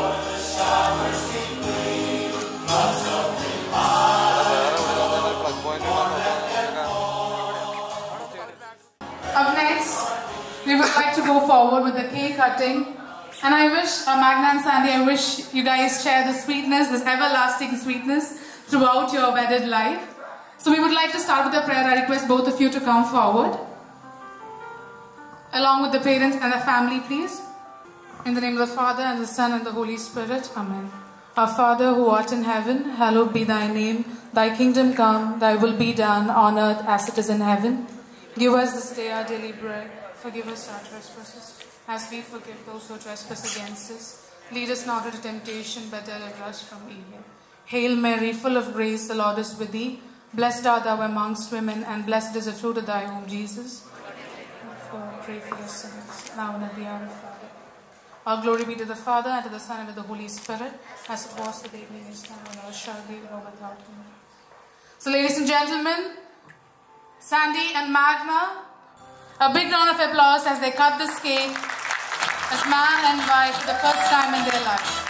Up next, we would like to go forward with the cake cutting. And I wish, uh, Magna and Sandy, I wish you guys share the sweetness, this everlasting sweetness throughout your wedded life. So we would like to start with a prayer. I request both of you to come forward, along with the parents and the family, please. In the name of the Father, and the Son, and the Holy Spirit. Amen. Our Father, who art in heaven, hallowed be thy name. Thy kingdom come, thy will be done on earth as it is in heaven. Give us this day our daily bread. Forgive us our trespasses, as we forgive those who trespass against us. Lead us not into temptation, but deliver us from evil. Hail Mary, full of grace, the Lord is with thee. Blessed art thou amongst women, and blessed is the fruit of thy womb, Jesus. Therefore, pray for us sinners, now and at the hour of our death. All glory be to the Father, and to the Son, and to the Holy Spirit, as it was in the beginning, is now, and ever shall be, world without end. So, ladies and gentlemen, Sandy and Magna, a big round of applause as they cut this cake as man and wife for the first time in their lives.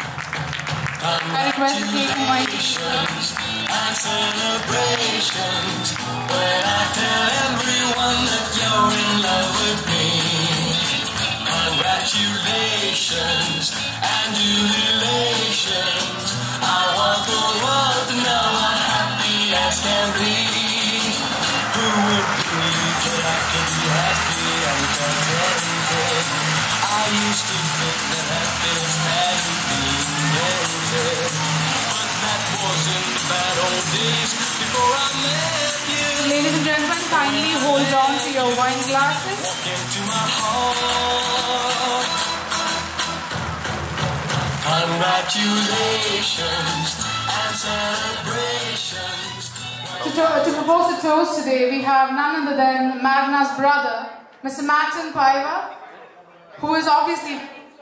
I request the cake and wine to be served. And celebrations when I tell everyone that you're in love with me. Congratulations and jubilations. I want the world to know I'm happy as can be. Who would believe that I could be happy and contented? I used to think that happiness hadn't been invented, but that was in the bad old days before I met you. Ladies and gentlemen, kindly hold on to your wine glasses. Walk into my heart. Congratulations and celebrations. To, to, to propose a toast today, we have none other than Magna's brother, Mister Martin Paiva, who is obviously,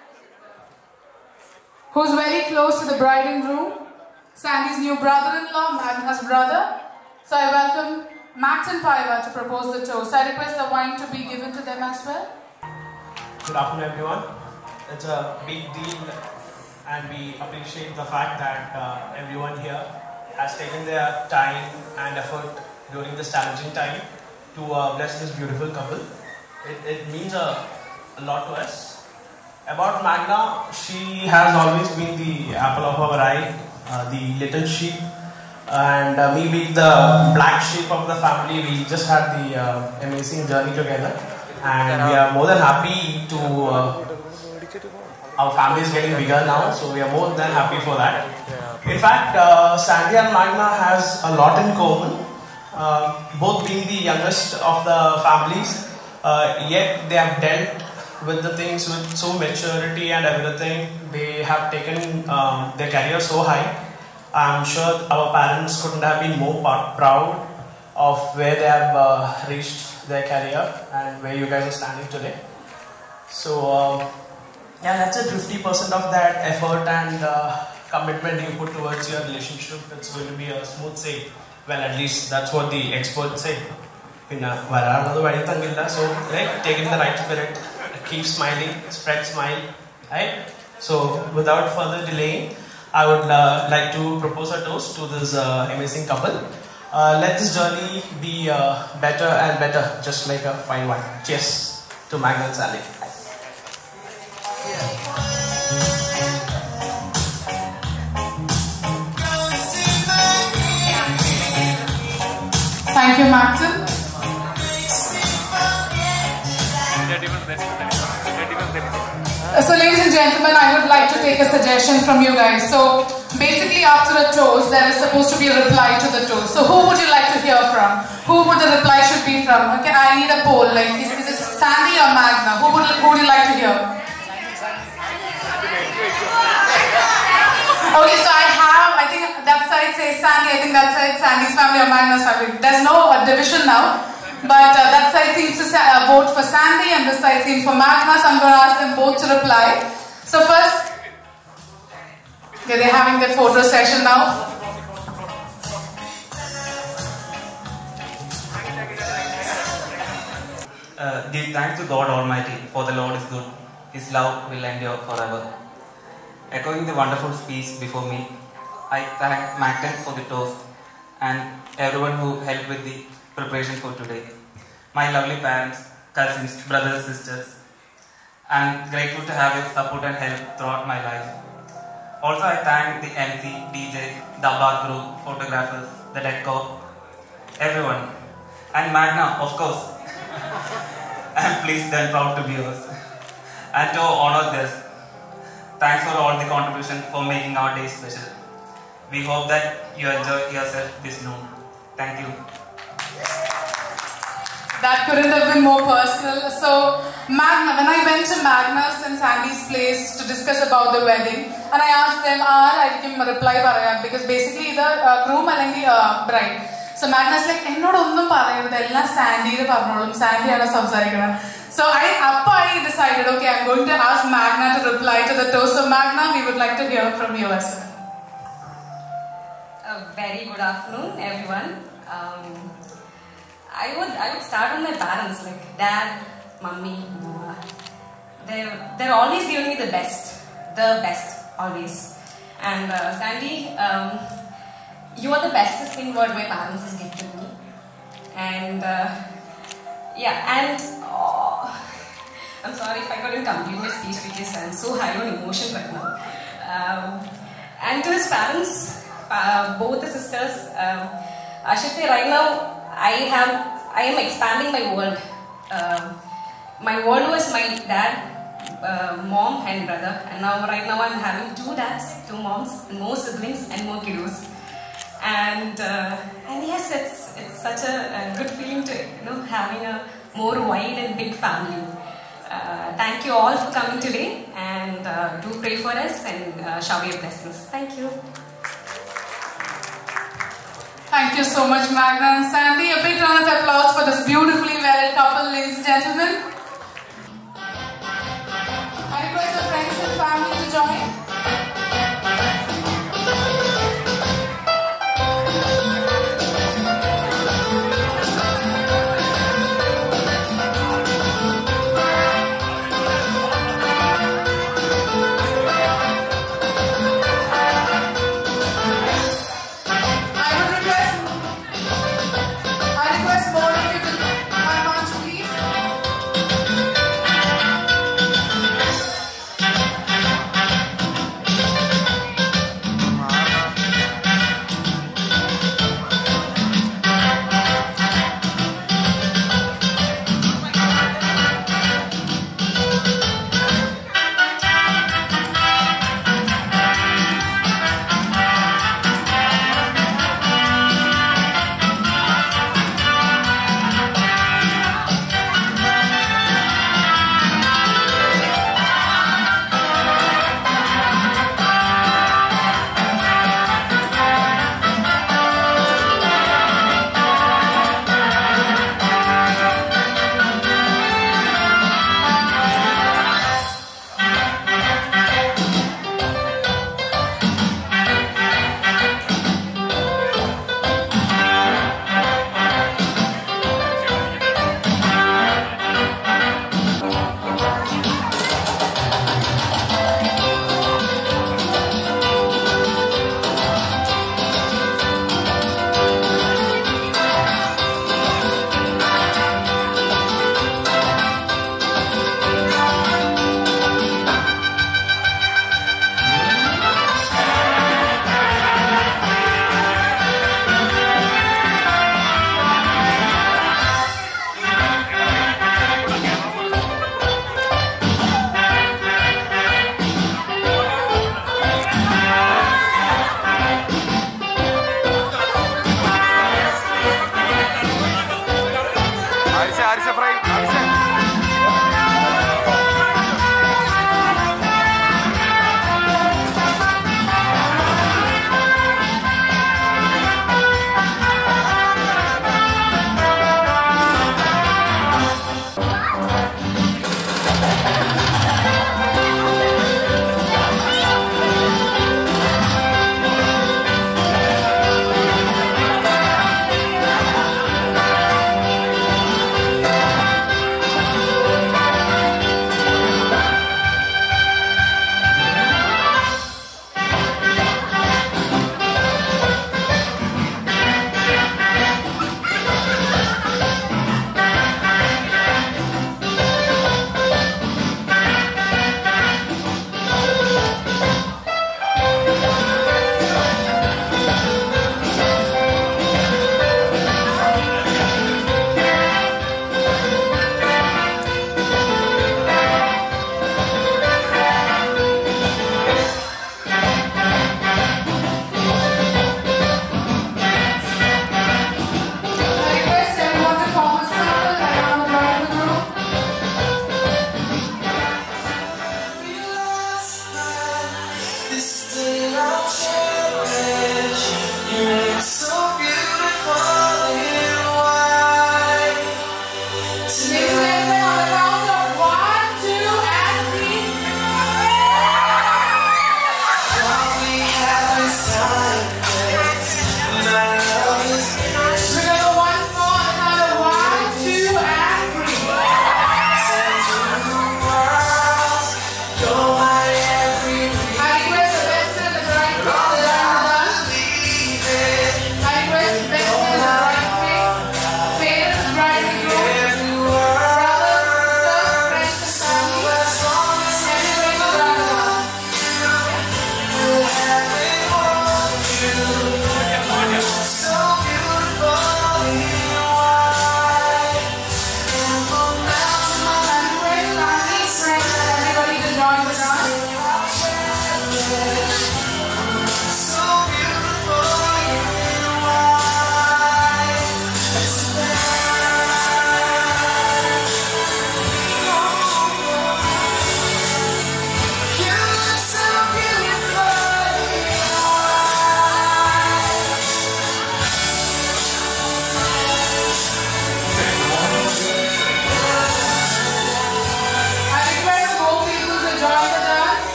who is very close to the bride and groom, Sandy's new brother-in-law, Magna's brother. So I welcome Martin Paiva to propose the toast. I request the wine to be given to them as well. Good afternoon, everyone. It's a big deal, and we appreciate the fact that uh, everyone here has taken their time and effort during this challenging time to uh, bless this beautiful couple. It, it means a, a lot to us. About Magna, she has always been the apple of our eye, uh, the little sheep, and uh, me being the black sheep of the family. We just had the uh, amazing journey together, and we are more than happy to. Uh, our family is getting bigger now, so we are more than happy for that. In fact, uh, Sandy and Magna has a lot in common. Uh, both being the youngest of the families, uh, yet they have dealt with the things with so maturity and everything. They have taken um, their career so high. I'm sure our parents couldn't have been more proud of where they have uh, reached their career and where you guys are standing today. So, uh, yeah, that's a fifty percent of that effort and uh, commitment you put towards your relationship. It's going to be a smooth sail. Well, at least that's what the experts say. So, right, take in the right spirit, keep smiling, spread smile, right? So, without further delay, I would uh, like to propose a toast to this uh, amazing couple. Uh, let this journey be uh, better and better, just like a fine wine. Cheers to Magna and Sandy. Thank you, Maxim. So ladies and gentlemen, I would like to take a suggestion from you guys. So basically after a toast, there is supposed to be a reply to the toast. So who would you like to hear from? Who would the reply should be from? Okay, I need a poll. Like, is, is it Sandy or Magna? Who would, who would you like to hear? Okay, so I have, I think that side says Sandy, I think that side Sandy's family or Magna's family. There's no uh, division now. But uh, that side seems to uh, vote for Sandy and this side seems for Magna, so I'm going to ask them both to reply. So first, okay, they're having their photo session now. Uh, give thanks to God Almighty, for the Lord is good. His love will endure forever. Echoing the wonderful speech before me, I thank Macton for the toast and everyone who helped with the preparation for today. My lovely parents, cousins, brothers, sisters. I am grateful to have your support and help throughout my life. Also, I thank the M C, D J, the bar group, photographers, the decor, everyone. And Magna, of course. I am pleased and proud to be yours. And to honor this, thanks for all the contribution for making our day special. We hope that you enjoy yourself this noon. Thank you. That couldn't have been more personal. So, Magna, when I went to Magna's and Sandy's place to discuss about the wedding, and I asked them, "Are I give a reply?" Because basically the uh, groom and the uh, bride. So Magna's like, "Ennodu onnum parayirudhu, ella Sandy ide parnolum, Sandy ana samsarikana." So I, appa I decided, okay, I'm going to ask Magna to reply to the toast. So Magna, we would like to hear from you as well. A very good afternoon, everyone. Um, I would I would start with my parents, like dad, mummy, mama. They're they're always giving me the best, the best always. And uh, Sandy, um, you are the bestest thing what my parents has gifted me. And uh, yeah, and oh, I'm sorry if I couldn't complete my speech because I'm so high on emotion right now. Um, and to his parents, uh, both the sisters, um, I should say right now. I have, I am expanding my world. Uh, my world was my dad, uh, mom and brother, and now right now I'm having two dads, two moms, and more siblings and more kiddos. And uh, and yes, it's it's such a, a good feeling to you know having a more wide and big family. Uh, thank you all for coming today, and uh, do pray for us and uh, shower your blessings. Thank you. Thank you so much, Magna and Sandy. A big round of applause for this beautifully married couple, ladies and gentlemen. I request your friends and family to join.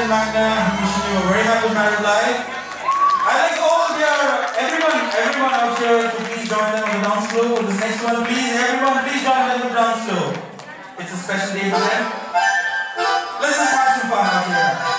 and Magna, wishing you a very happy married life. I'd like all your, everyone, everyone out here to please join them on the dance floor for this next one. Please, everyone, please join them on the dance floor. It's a special day for them. Let's just have some fun out here.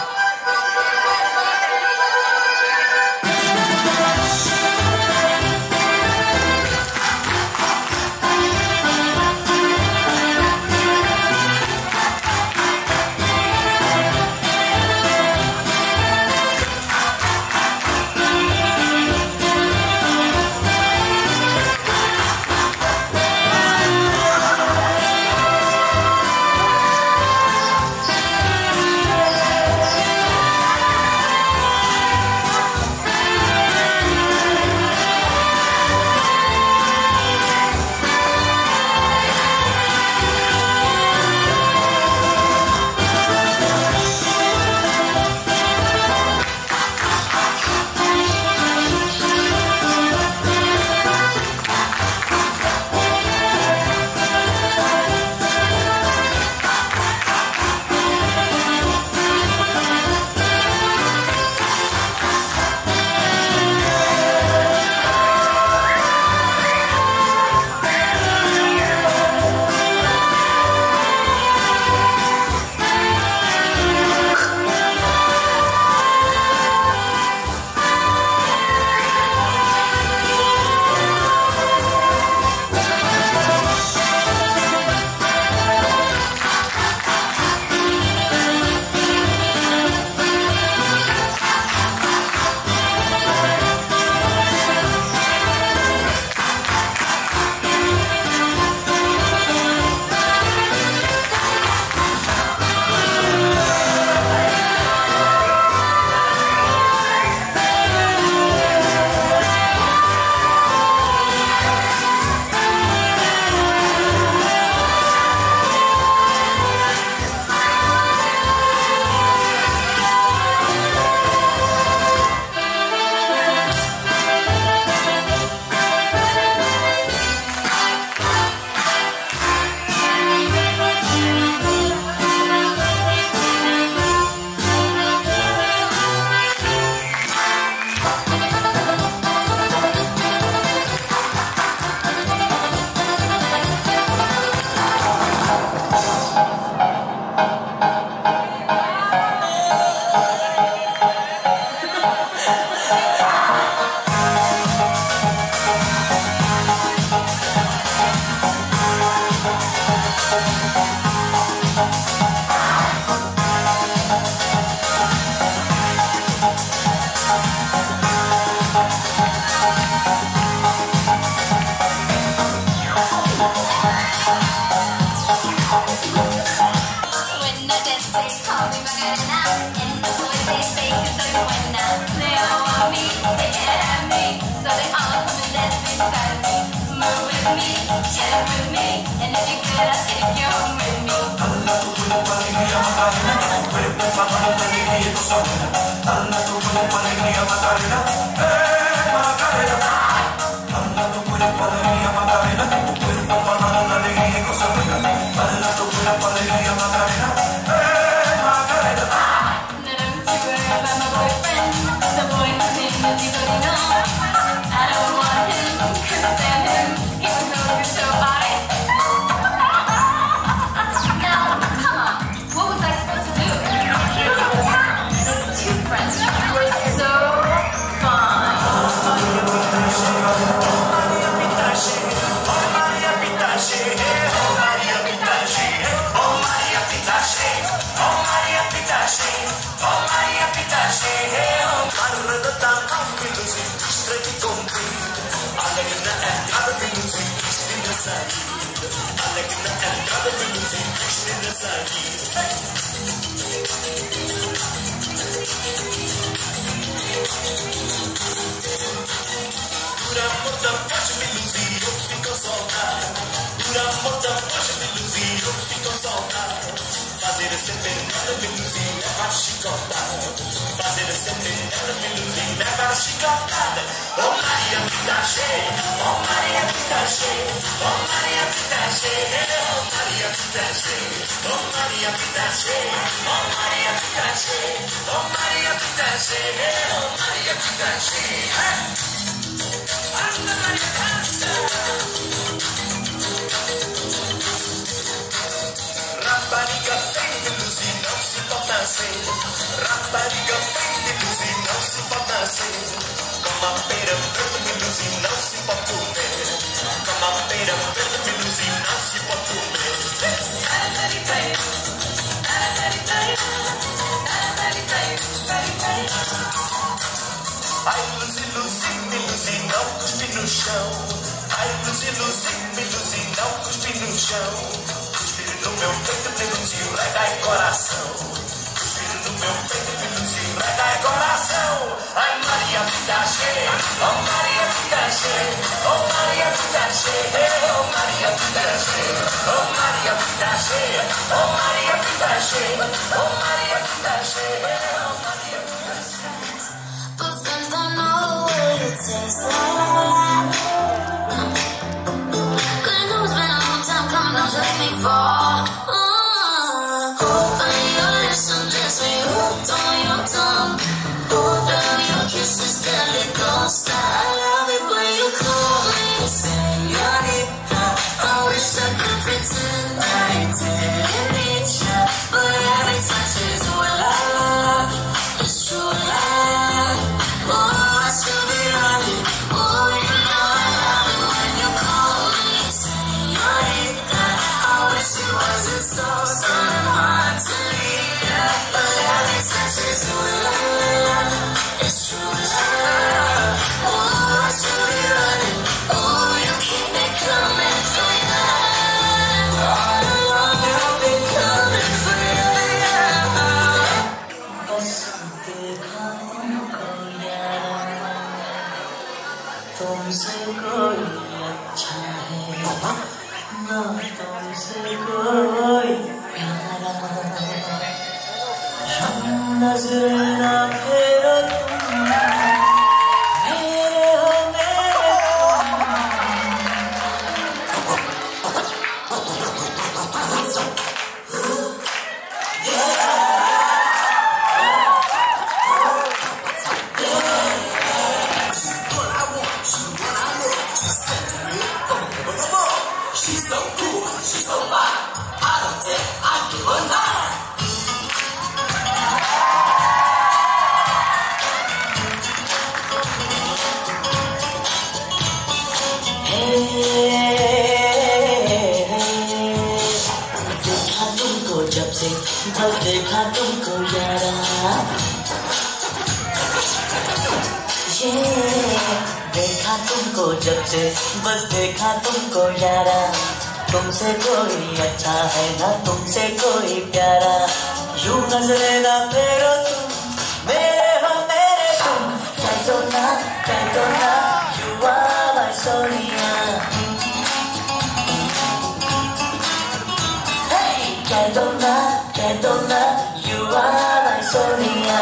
Fazer esse pena de luz e a chicota. ser semelhante, me losing, never chicotada. Oh Maria Pitache, oh Maria Pitache, oh Maria Pitache, oh Maria Pitache, oh Maria Pitache, oh Maria Pitache, oh Maria Pitache, oh Maria Pitache. Anna Maria Pitache. Rapariga feia de luz e não se pode nascer. Rapariga feia de luz e não se pode nascer. Como a pera verde de luz e não se pode comer. Como a pera verde de luz e não se pode comer. Ai, luz e luz e me luz e não cuspe no chão. Ai, luz e luz e me luz e não cuspe no chão. No meu peito me luz e rega em coração. Cuspir no meu peito me luz e rega em coração. Ai Maria Pitache, oh Maria Pitache, oh Maria Pitache, oh Maria Pitache, oh Maria Pitache, oh Maria Pitache, oh Maria Pitache, oh Maria Pitache. But friends don't know what it tastes like. Cause you know it's been a long time coming, don't you let me fall. बस देखा तुमको यारा, तुमसे कोई अच्छा है ना तुमसे कोई प्यारा, यूं नजरे ना फेरो तुम, मेरे हो मेरे तुम, कह दो ना कह दो ना, you are my Sonia, hey कह दो ना कह दो ना, you are my Sonia.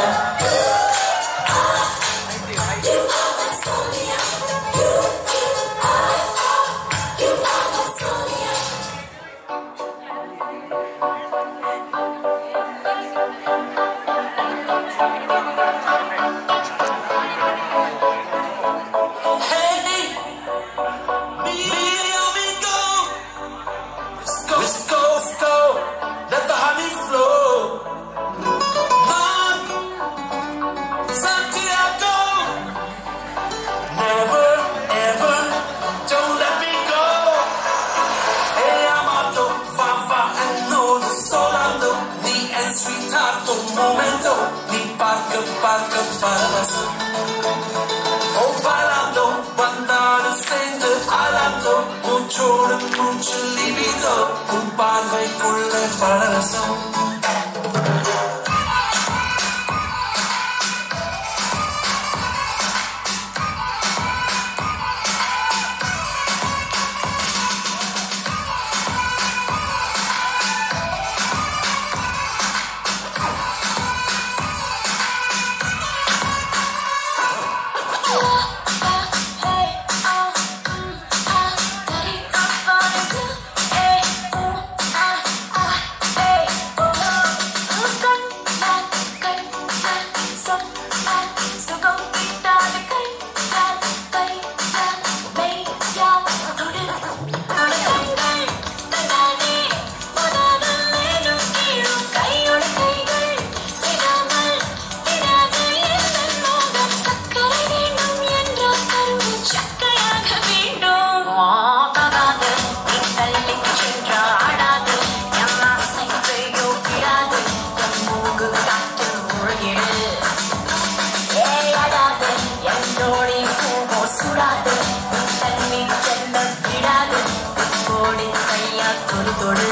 ஓடி கையா தொடு தொடு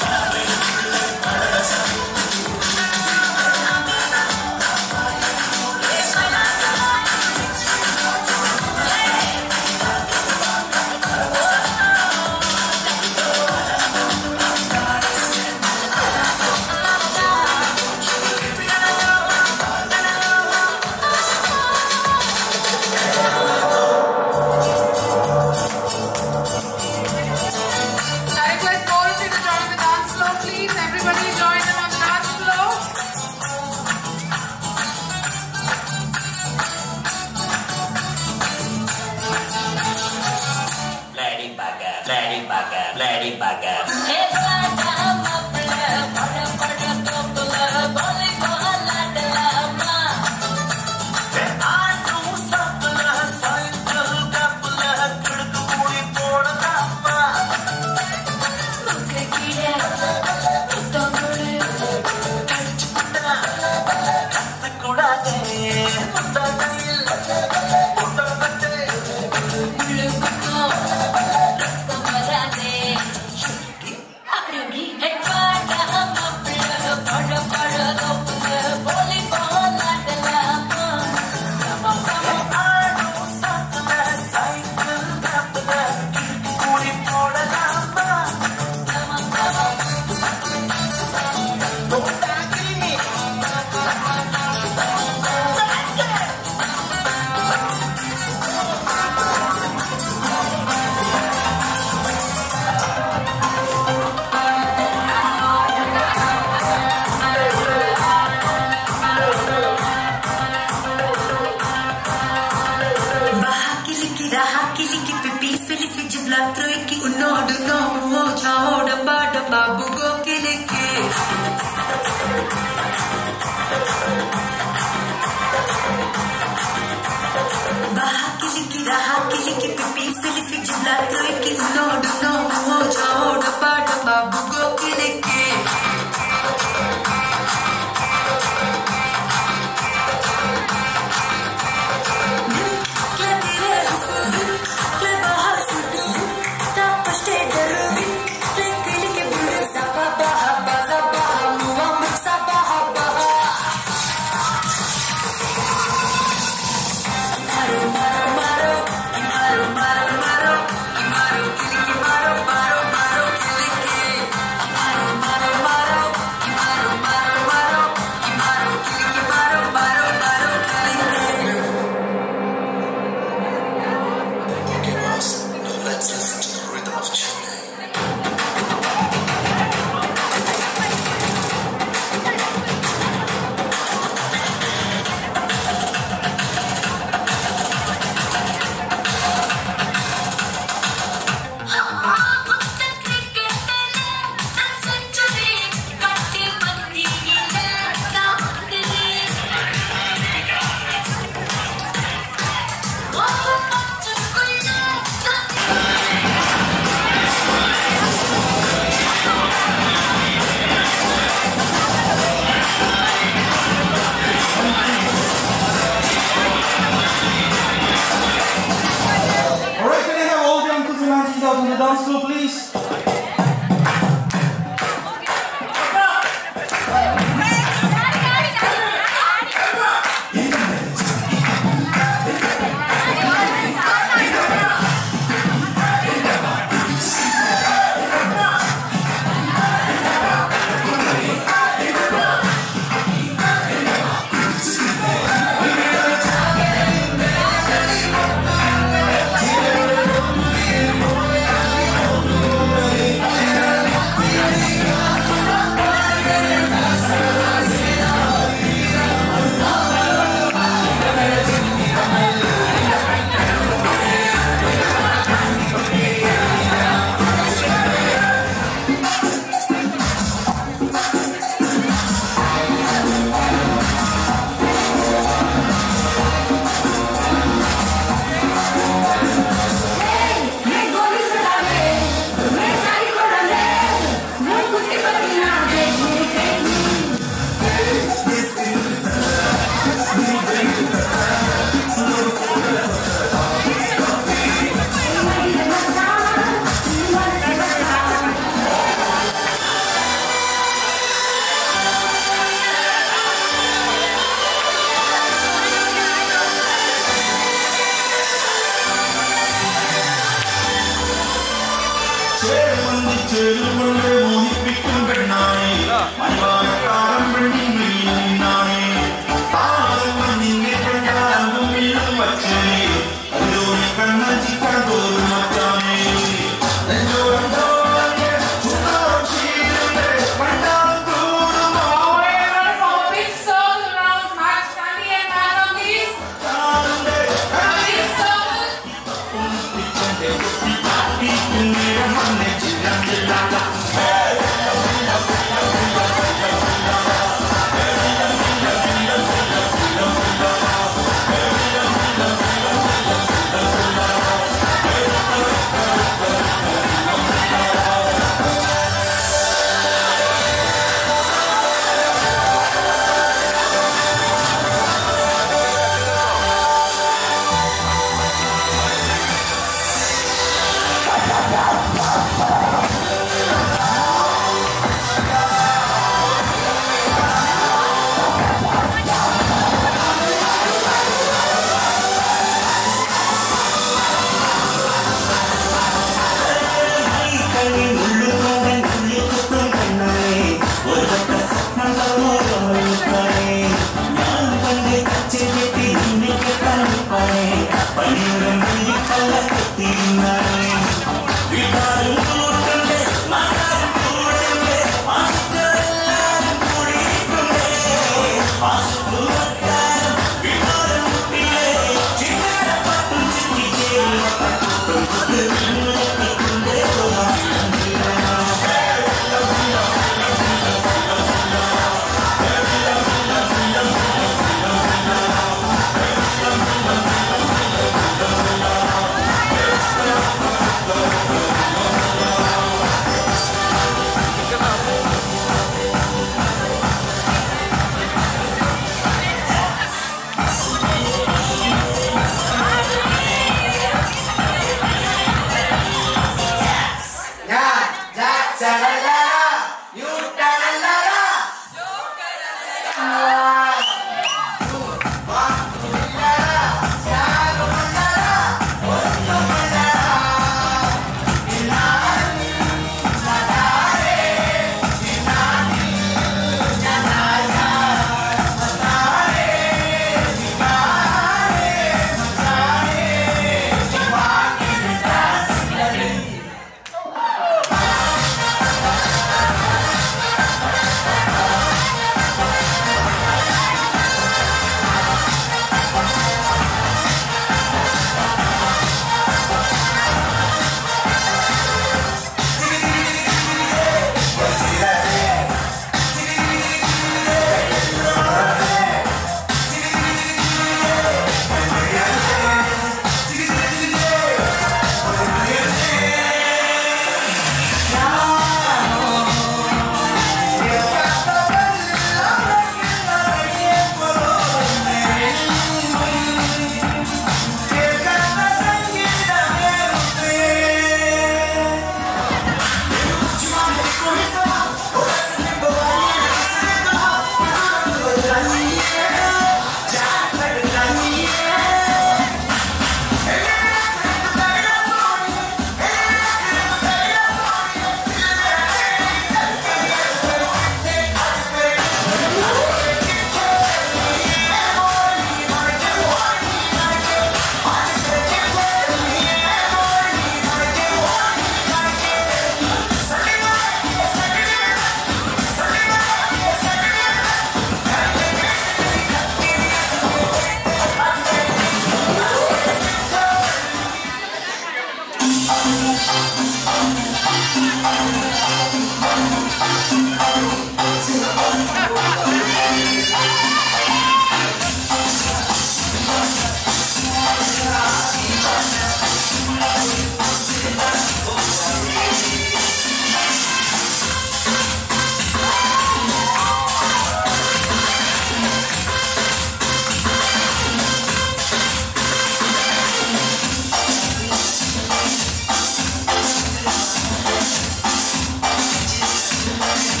Thank you.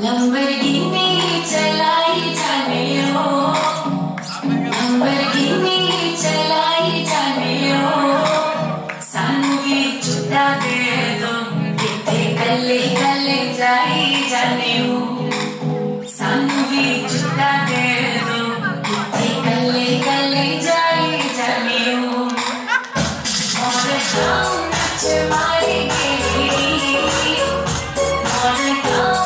Lamborghini chalai jaane ho, Lamborghini chalai jaane ho, sanu bhi chutta de do, kithe kalle kalle jai jaane ho, sanu bhi chutta de do, kithe kalle kalle jai jaane ho, aur hum nach marenge, aur hum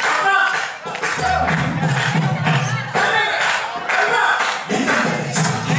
Martin!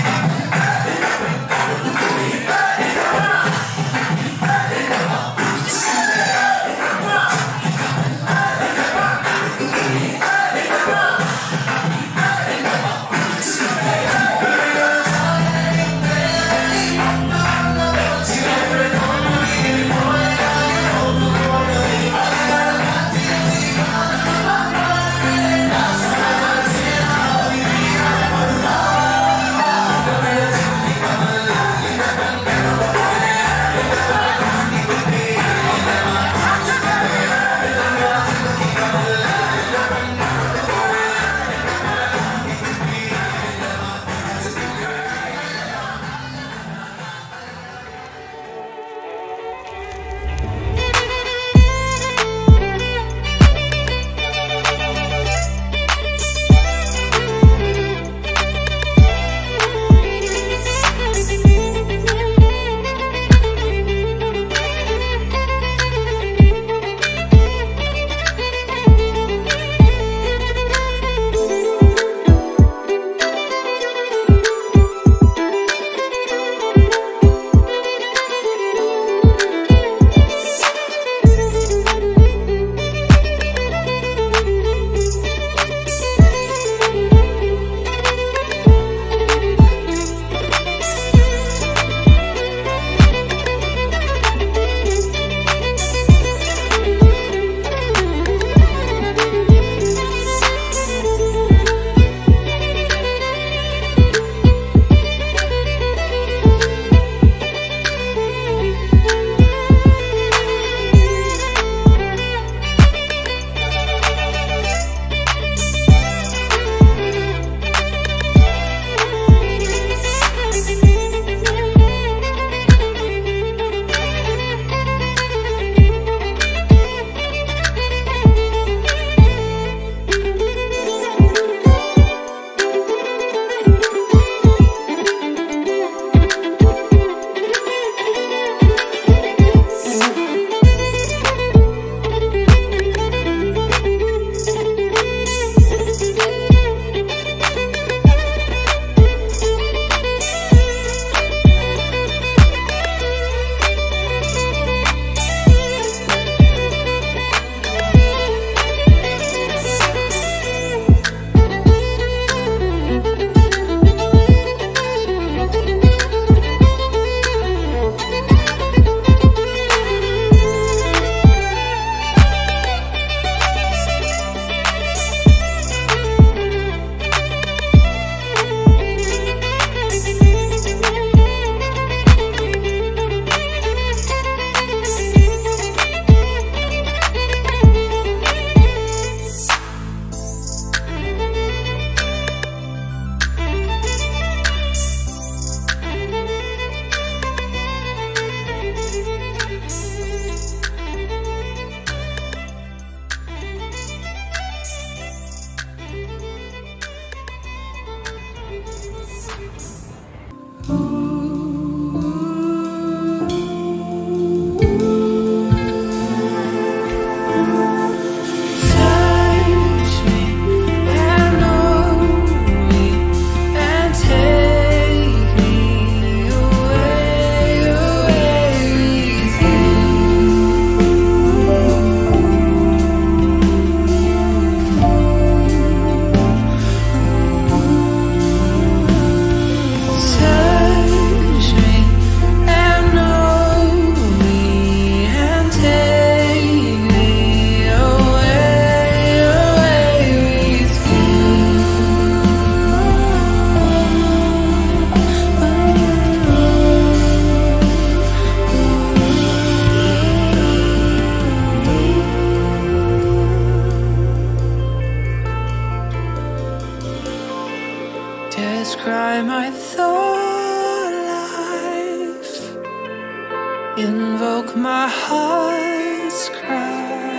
describe my thought life, invoke my heart's cry,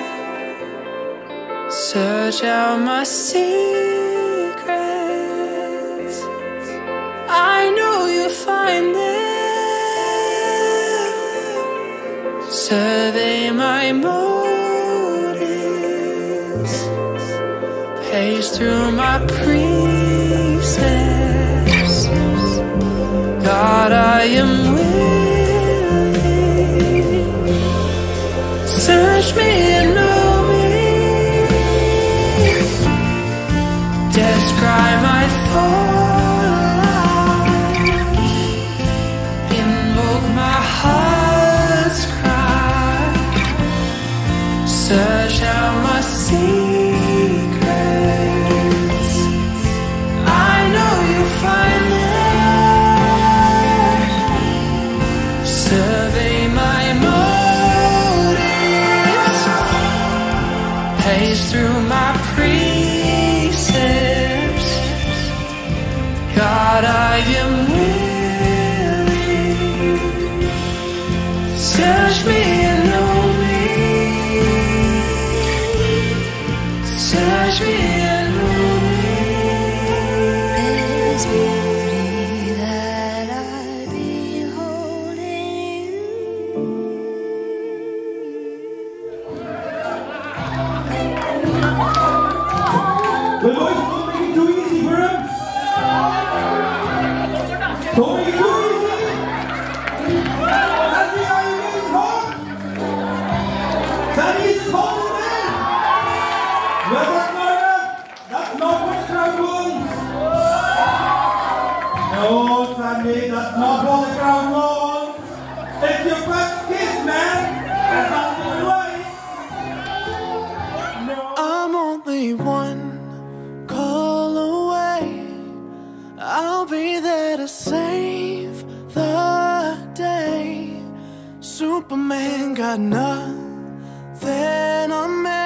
search out my secrets. I know you'll find them. Survey my motives, pace through my precepts. God, I am willing. Search me and know me. Describe my thought life, invoke my heart's cry, search out my secrets. I know you'll find them. Survey my motives, pace through my precepts. God, I am willing. Search me and know me. Search me and know me. This beauty that I behold in The Lord don't make it too easy for him. Don't make it too easy. Sandy, are you getting home? Sandy is home today. Well, that's not enough. That's not what the crowd wants. No, Sandy, that's not what the crowd wants. It's your first kiss, man. That's not the way. I'm only one call away. I'll be there to save the day. Superman got nothing on me.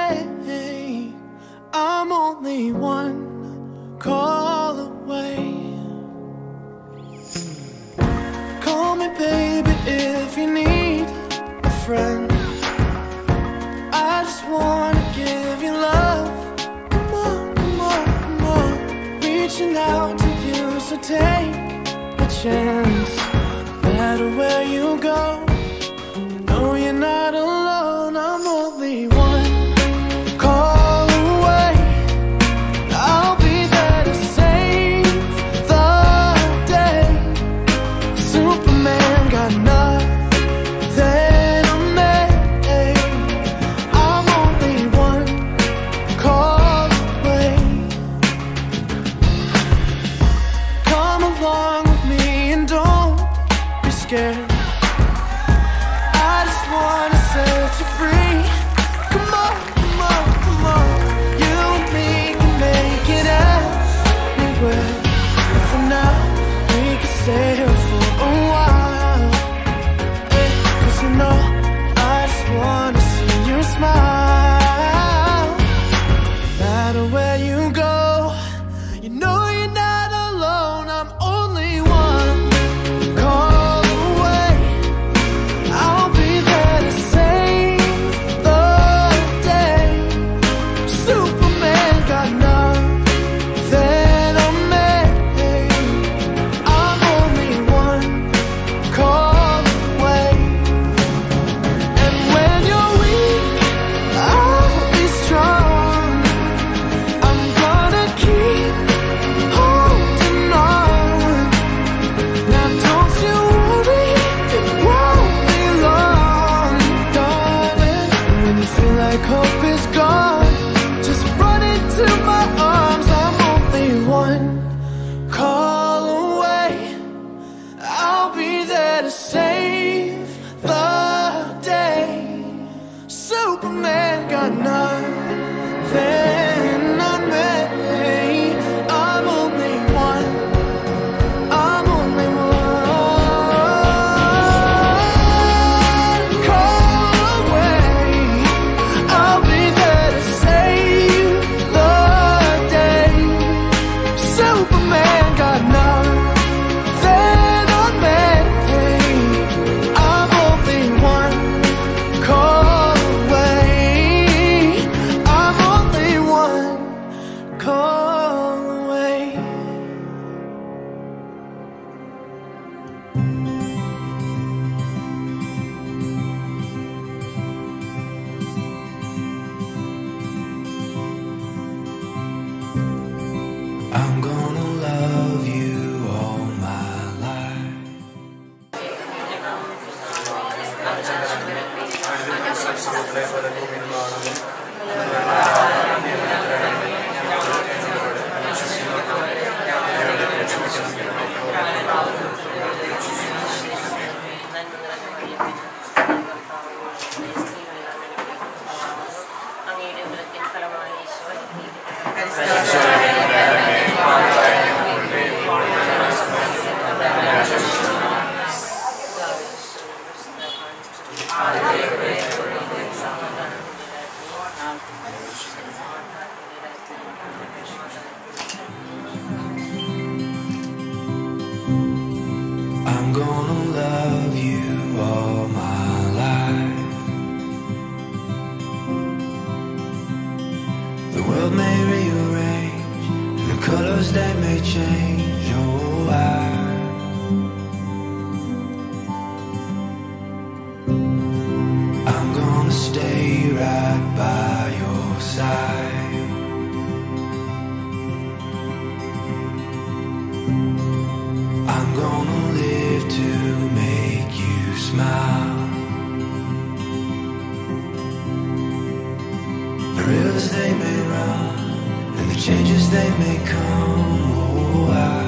I'm only one call away. Call me baby if you need a friend. I just wanna give you love. Come on, come on, come on. Reaching out to you, so take a chance. No matter where you go, no, you're not alone. I'm only one call away. I'll be there to save the day. Superman got nothing on me. I'm only one call away. Come along with me and don't be scared. I just wanna set you free. Come on, come on, come on. You and me can make it anywhere. And for now, we can stay here for a while. Eh, 'cause you know, I just wanna see you smile. No matter where you go, you know you're not alone. I'm only one call away. gonna love you all my life. The world may rearrange, and the colors they may change. Oh, I I'm gonna stay right by your side. I'm gonna live to make you smile. The rivers they may run, and the changes they may come. Oh, I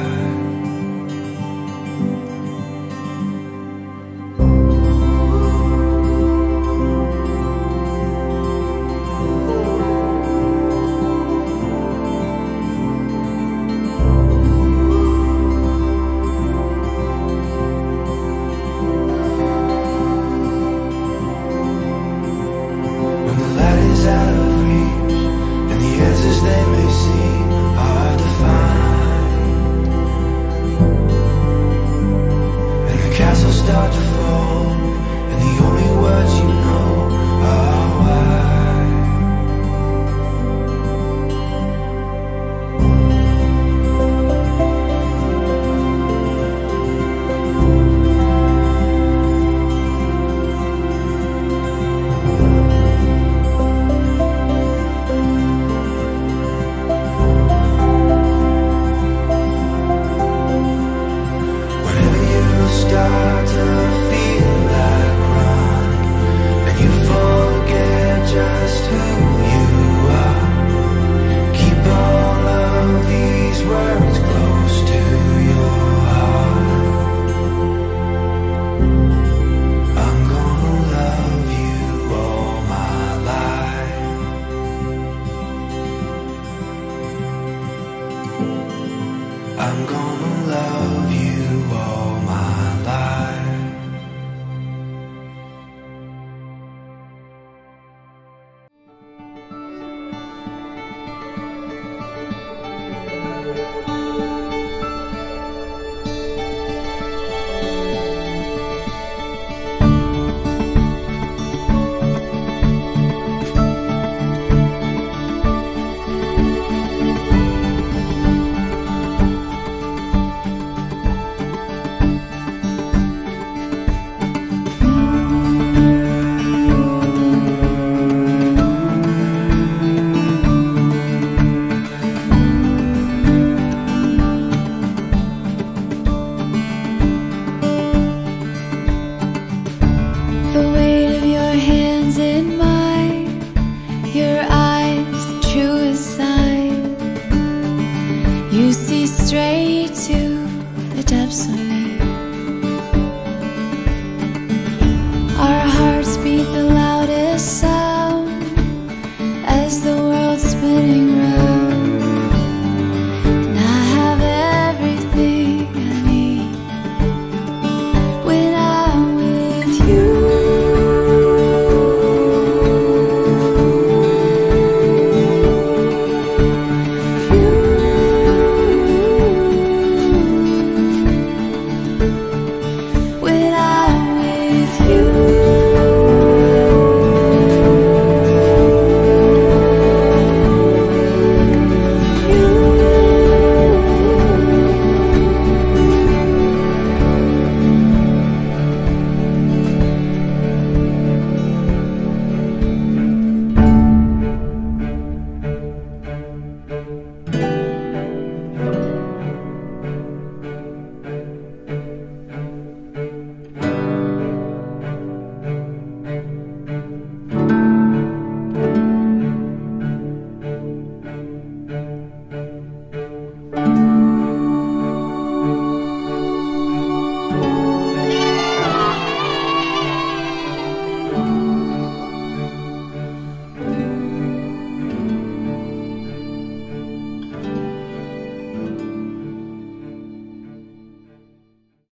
they may seem hard to find, and the castles start to fall, and the only words you know are why. Start to feel like run, and you forget just who you are. Keep all of these words close to your heart. I'm gonna love you all my life. I'm gonna love you all my life. You see straight to the depths of me.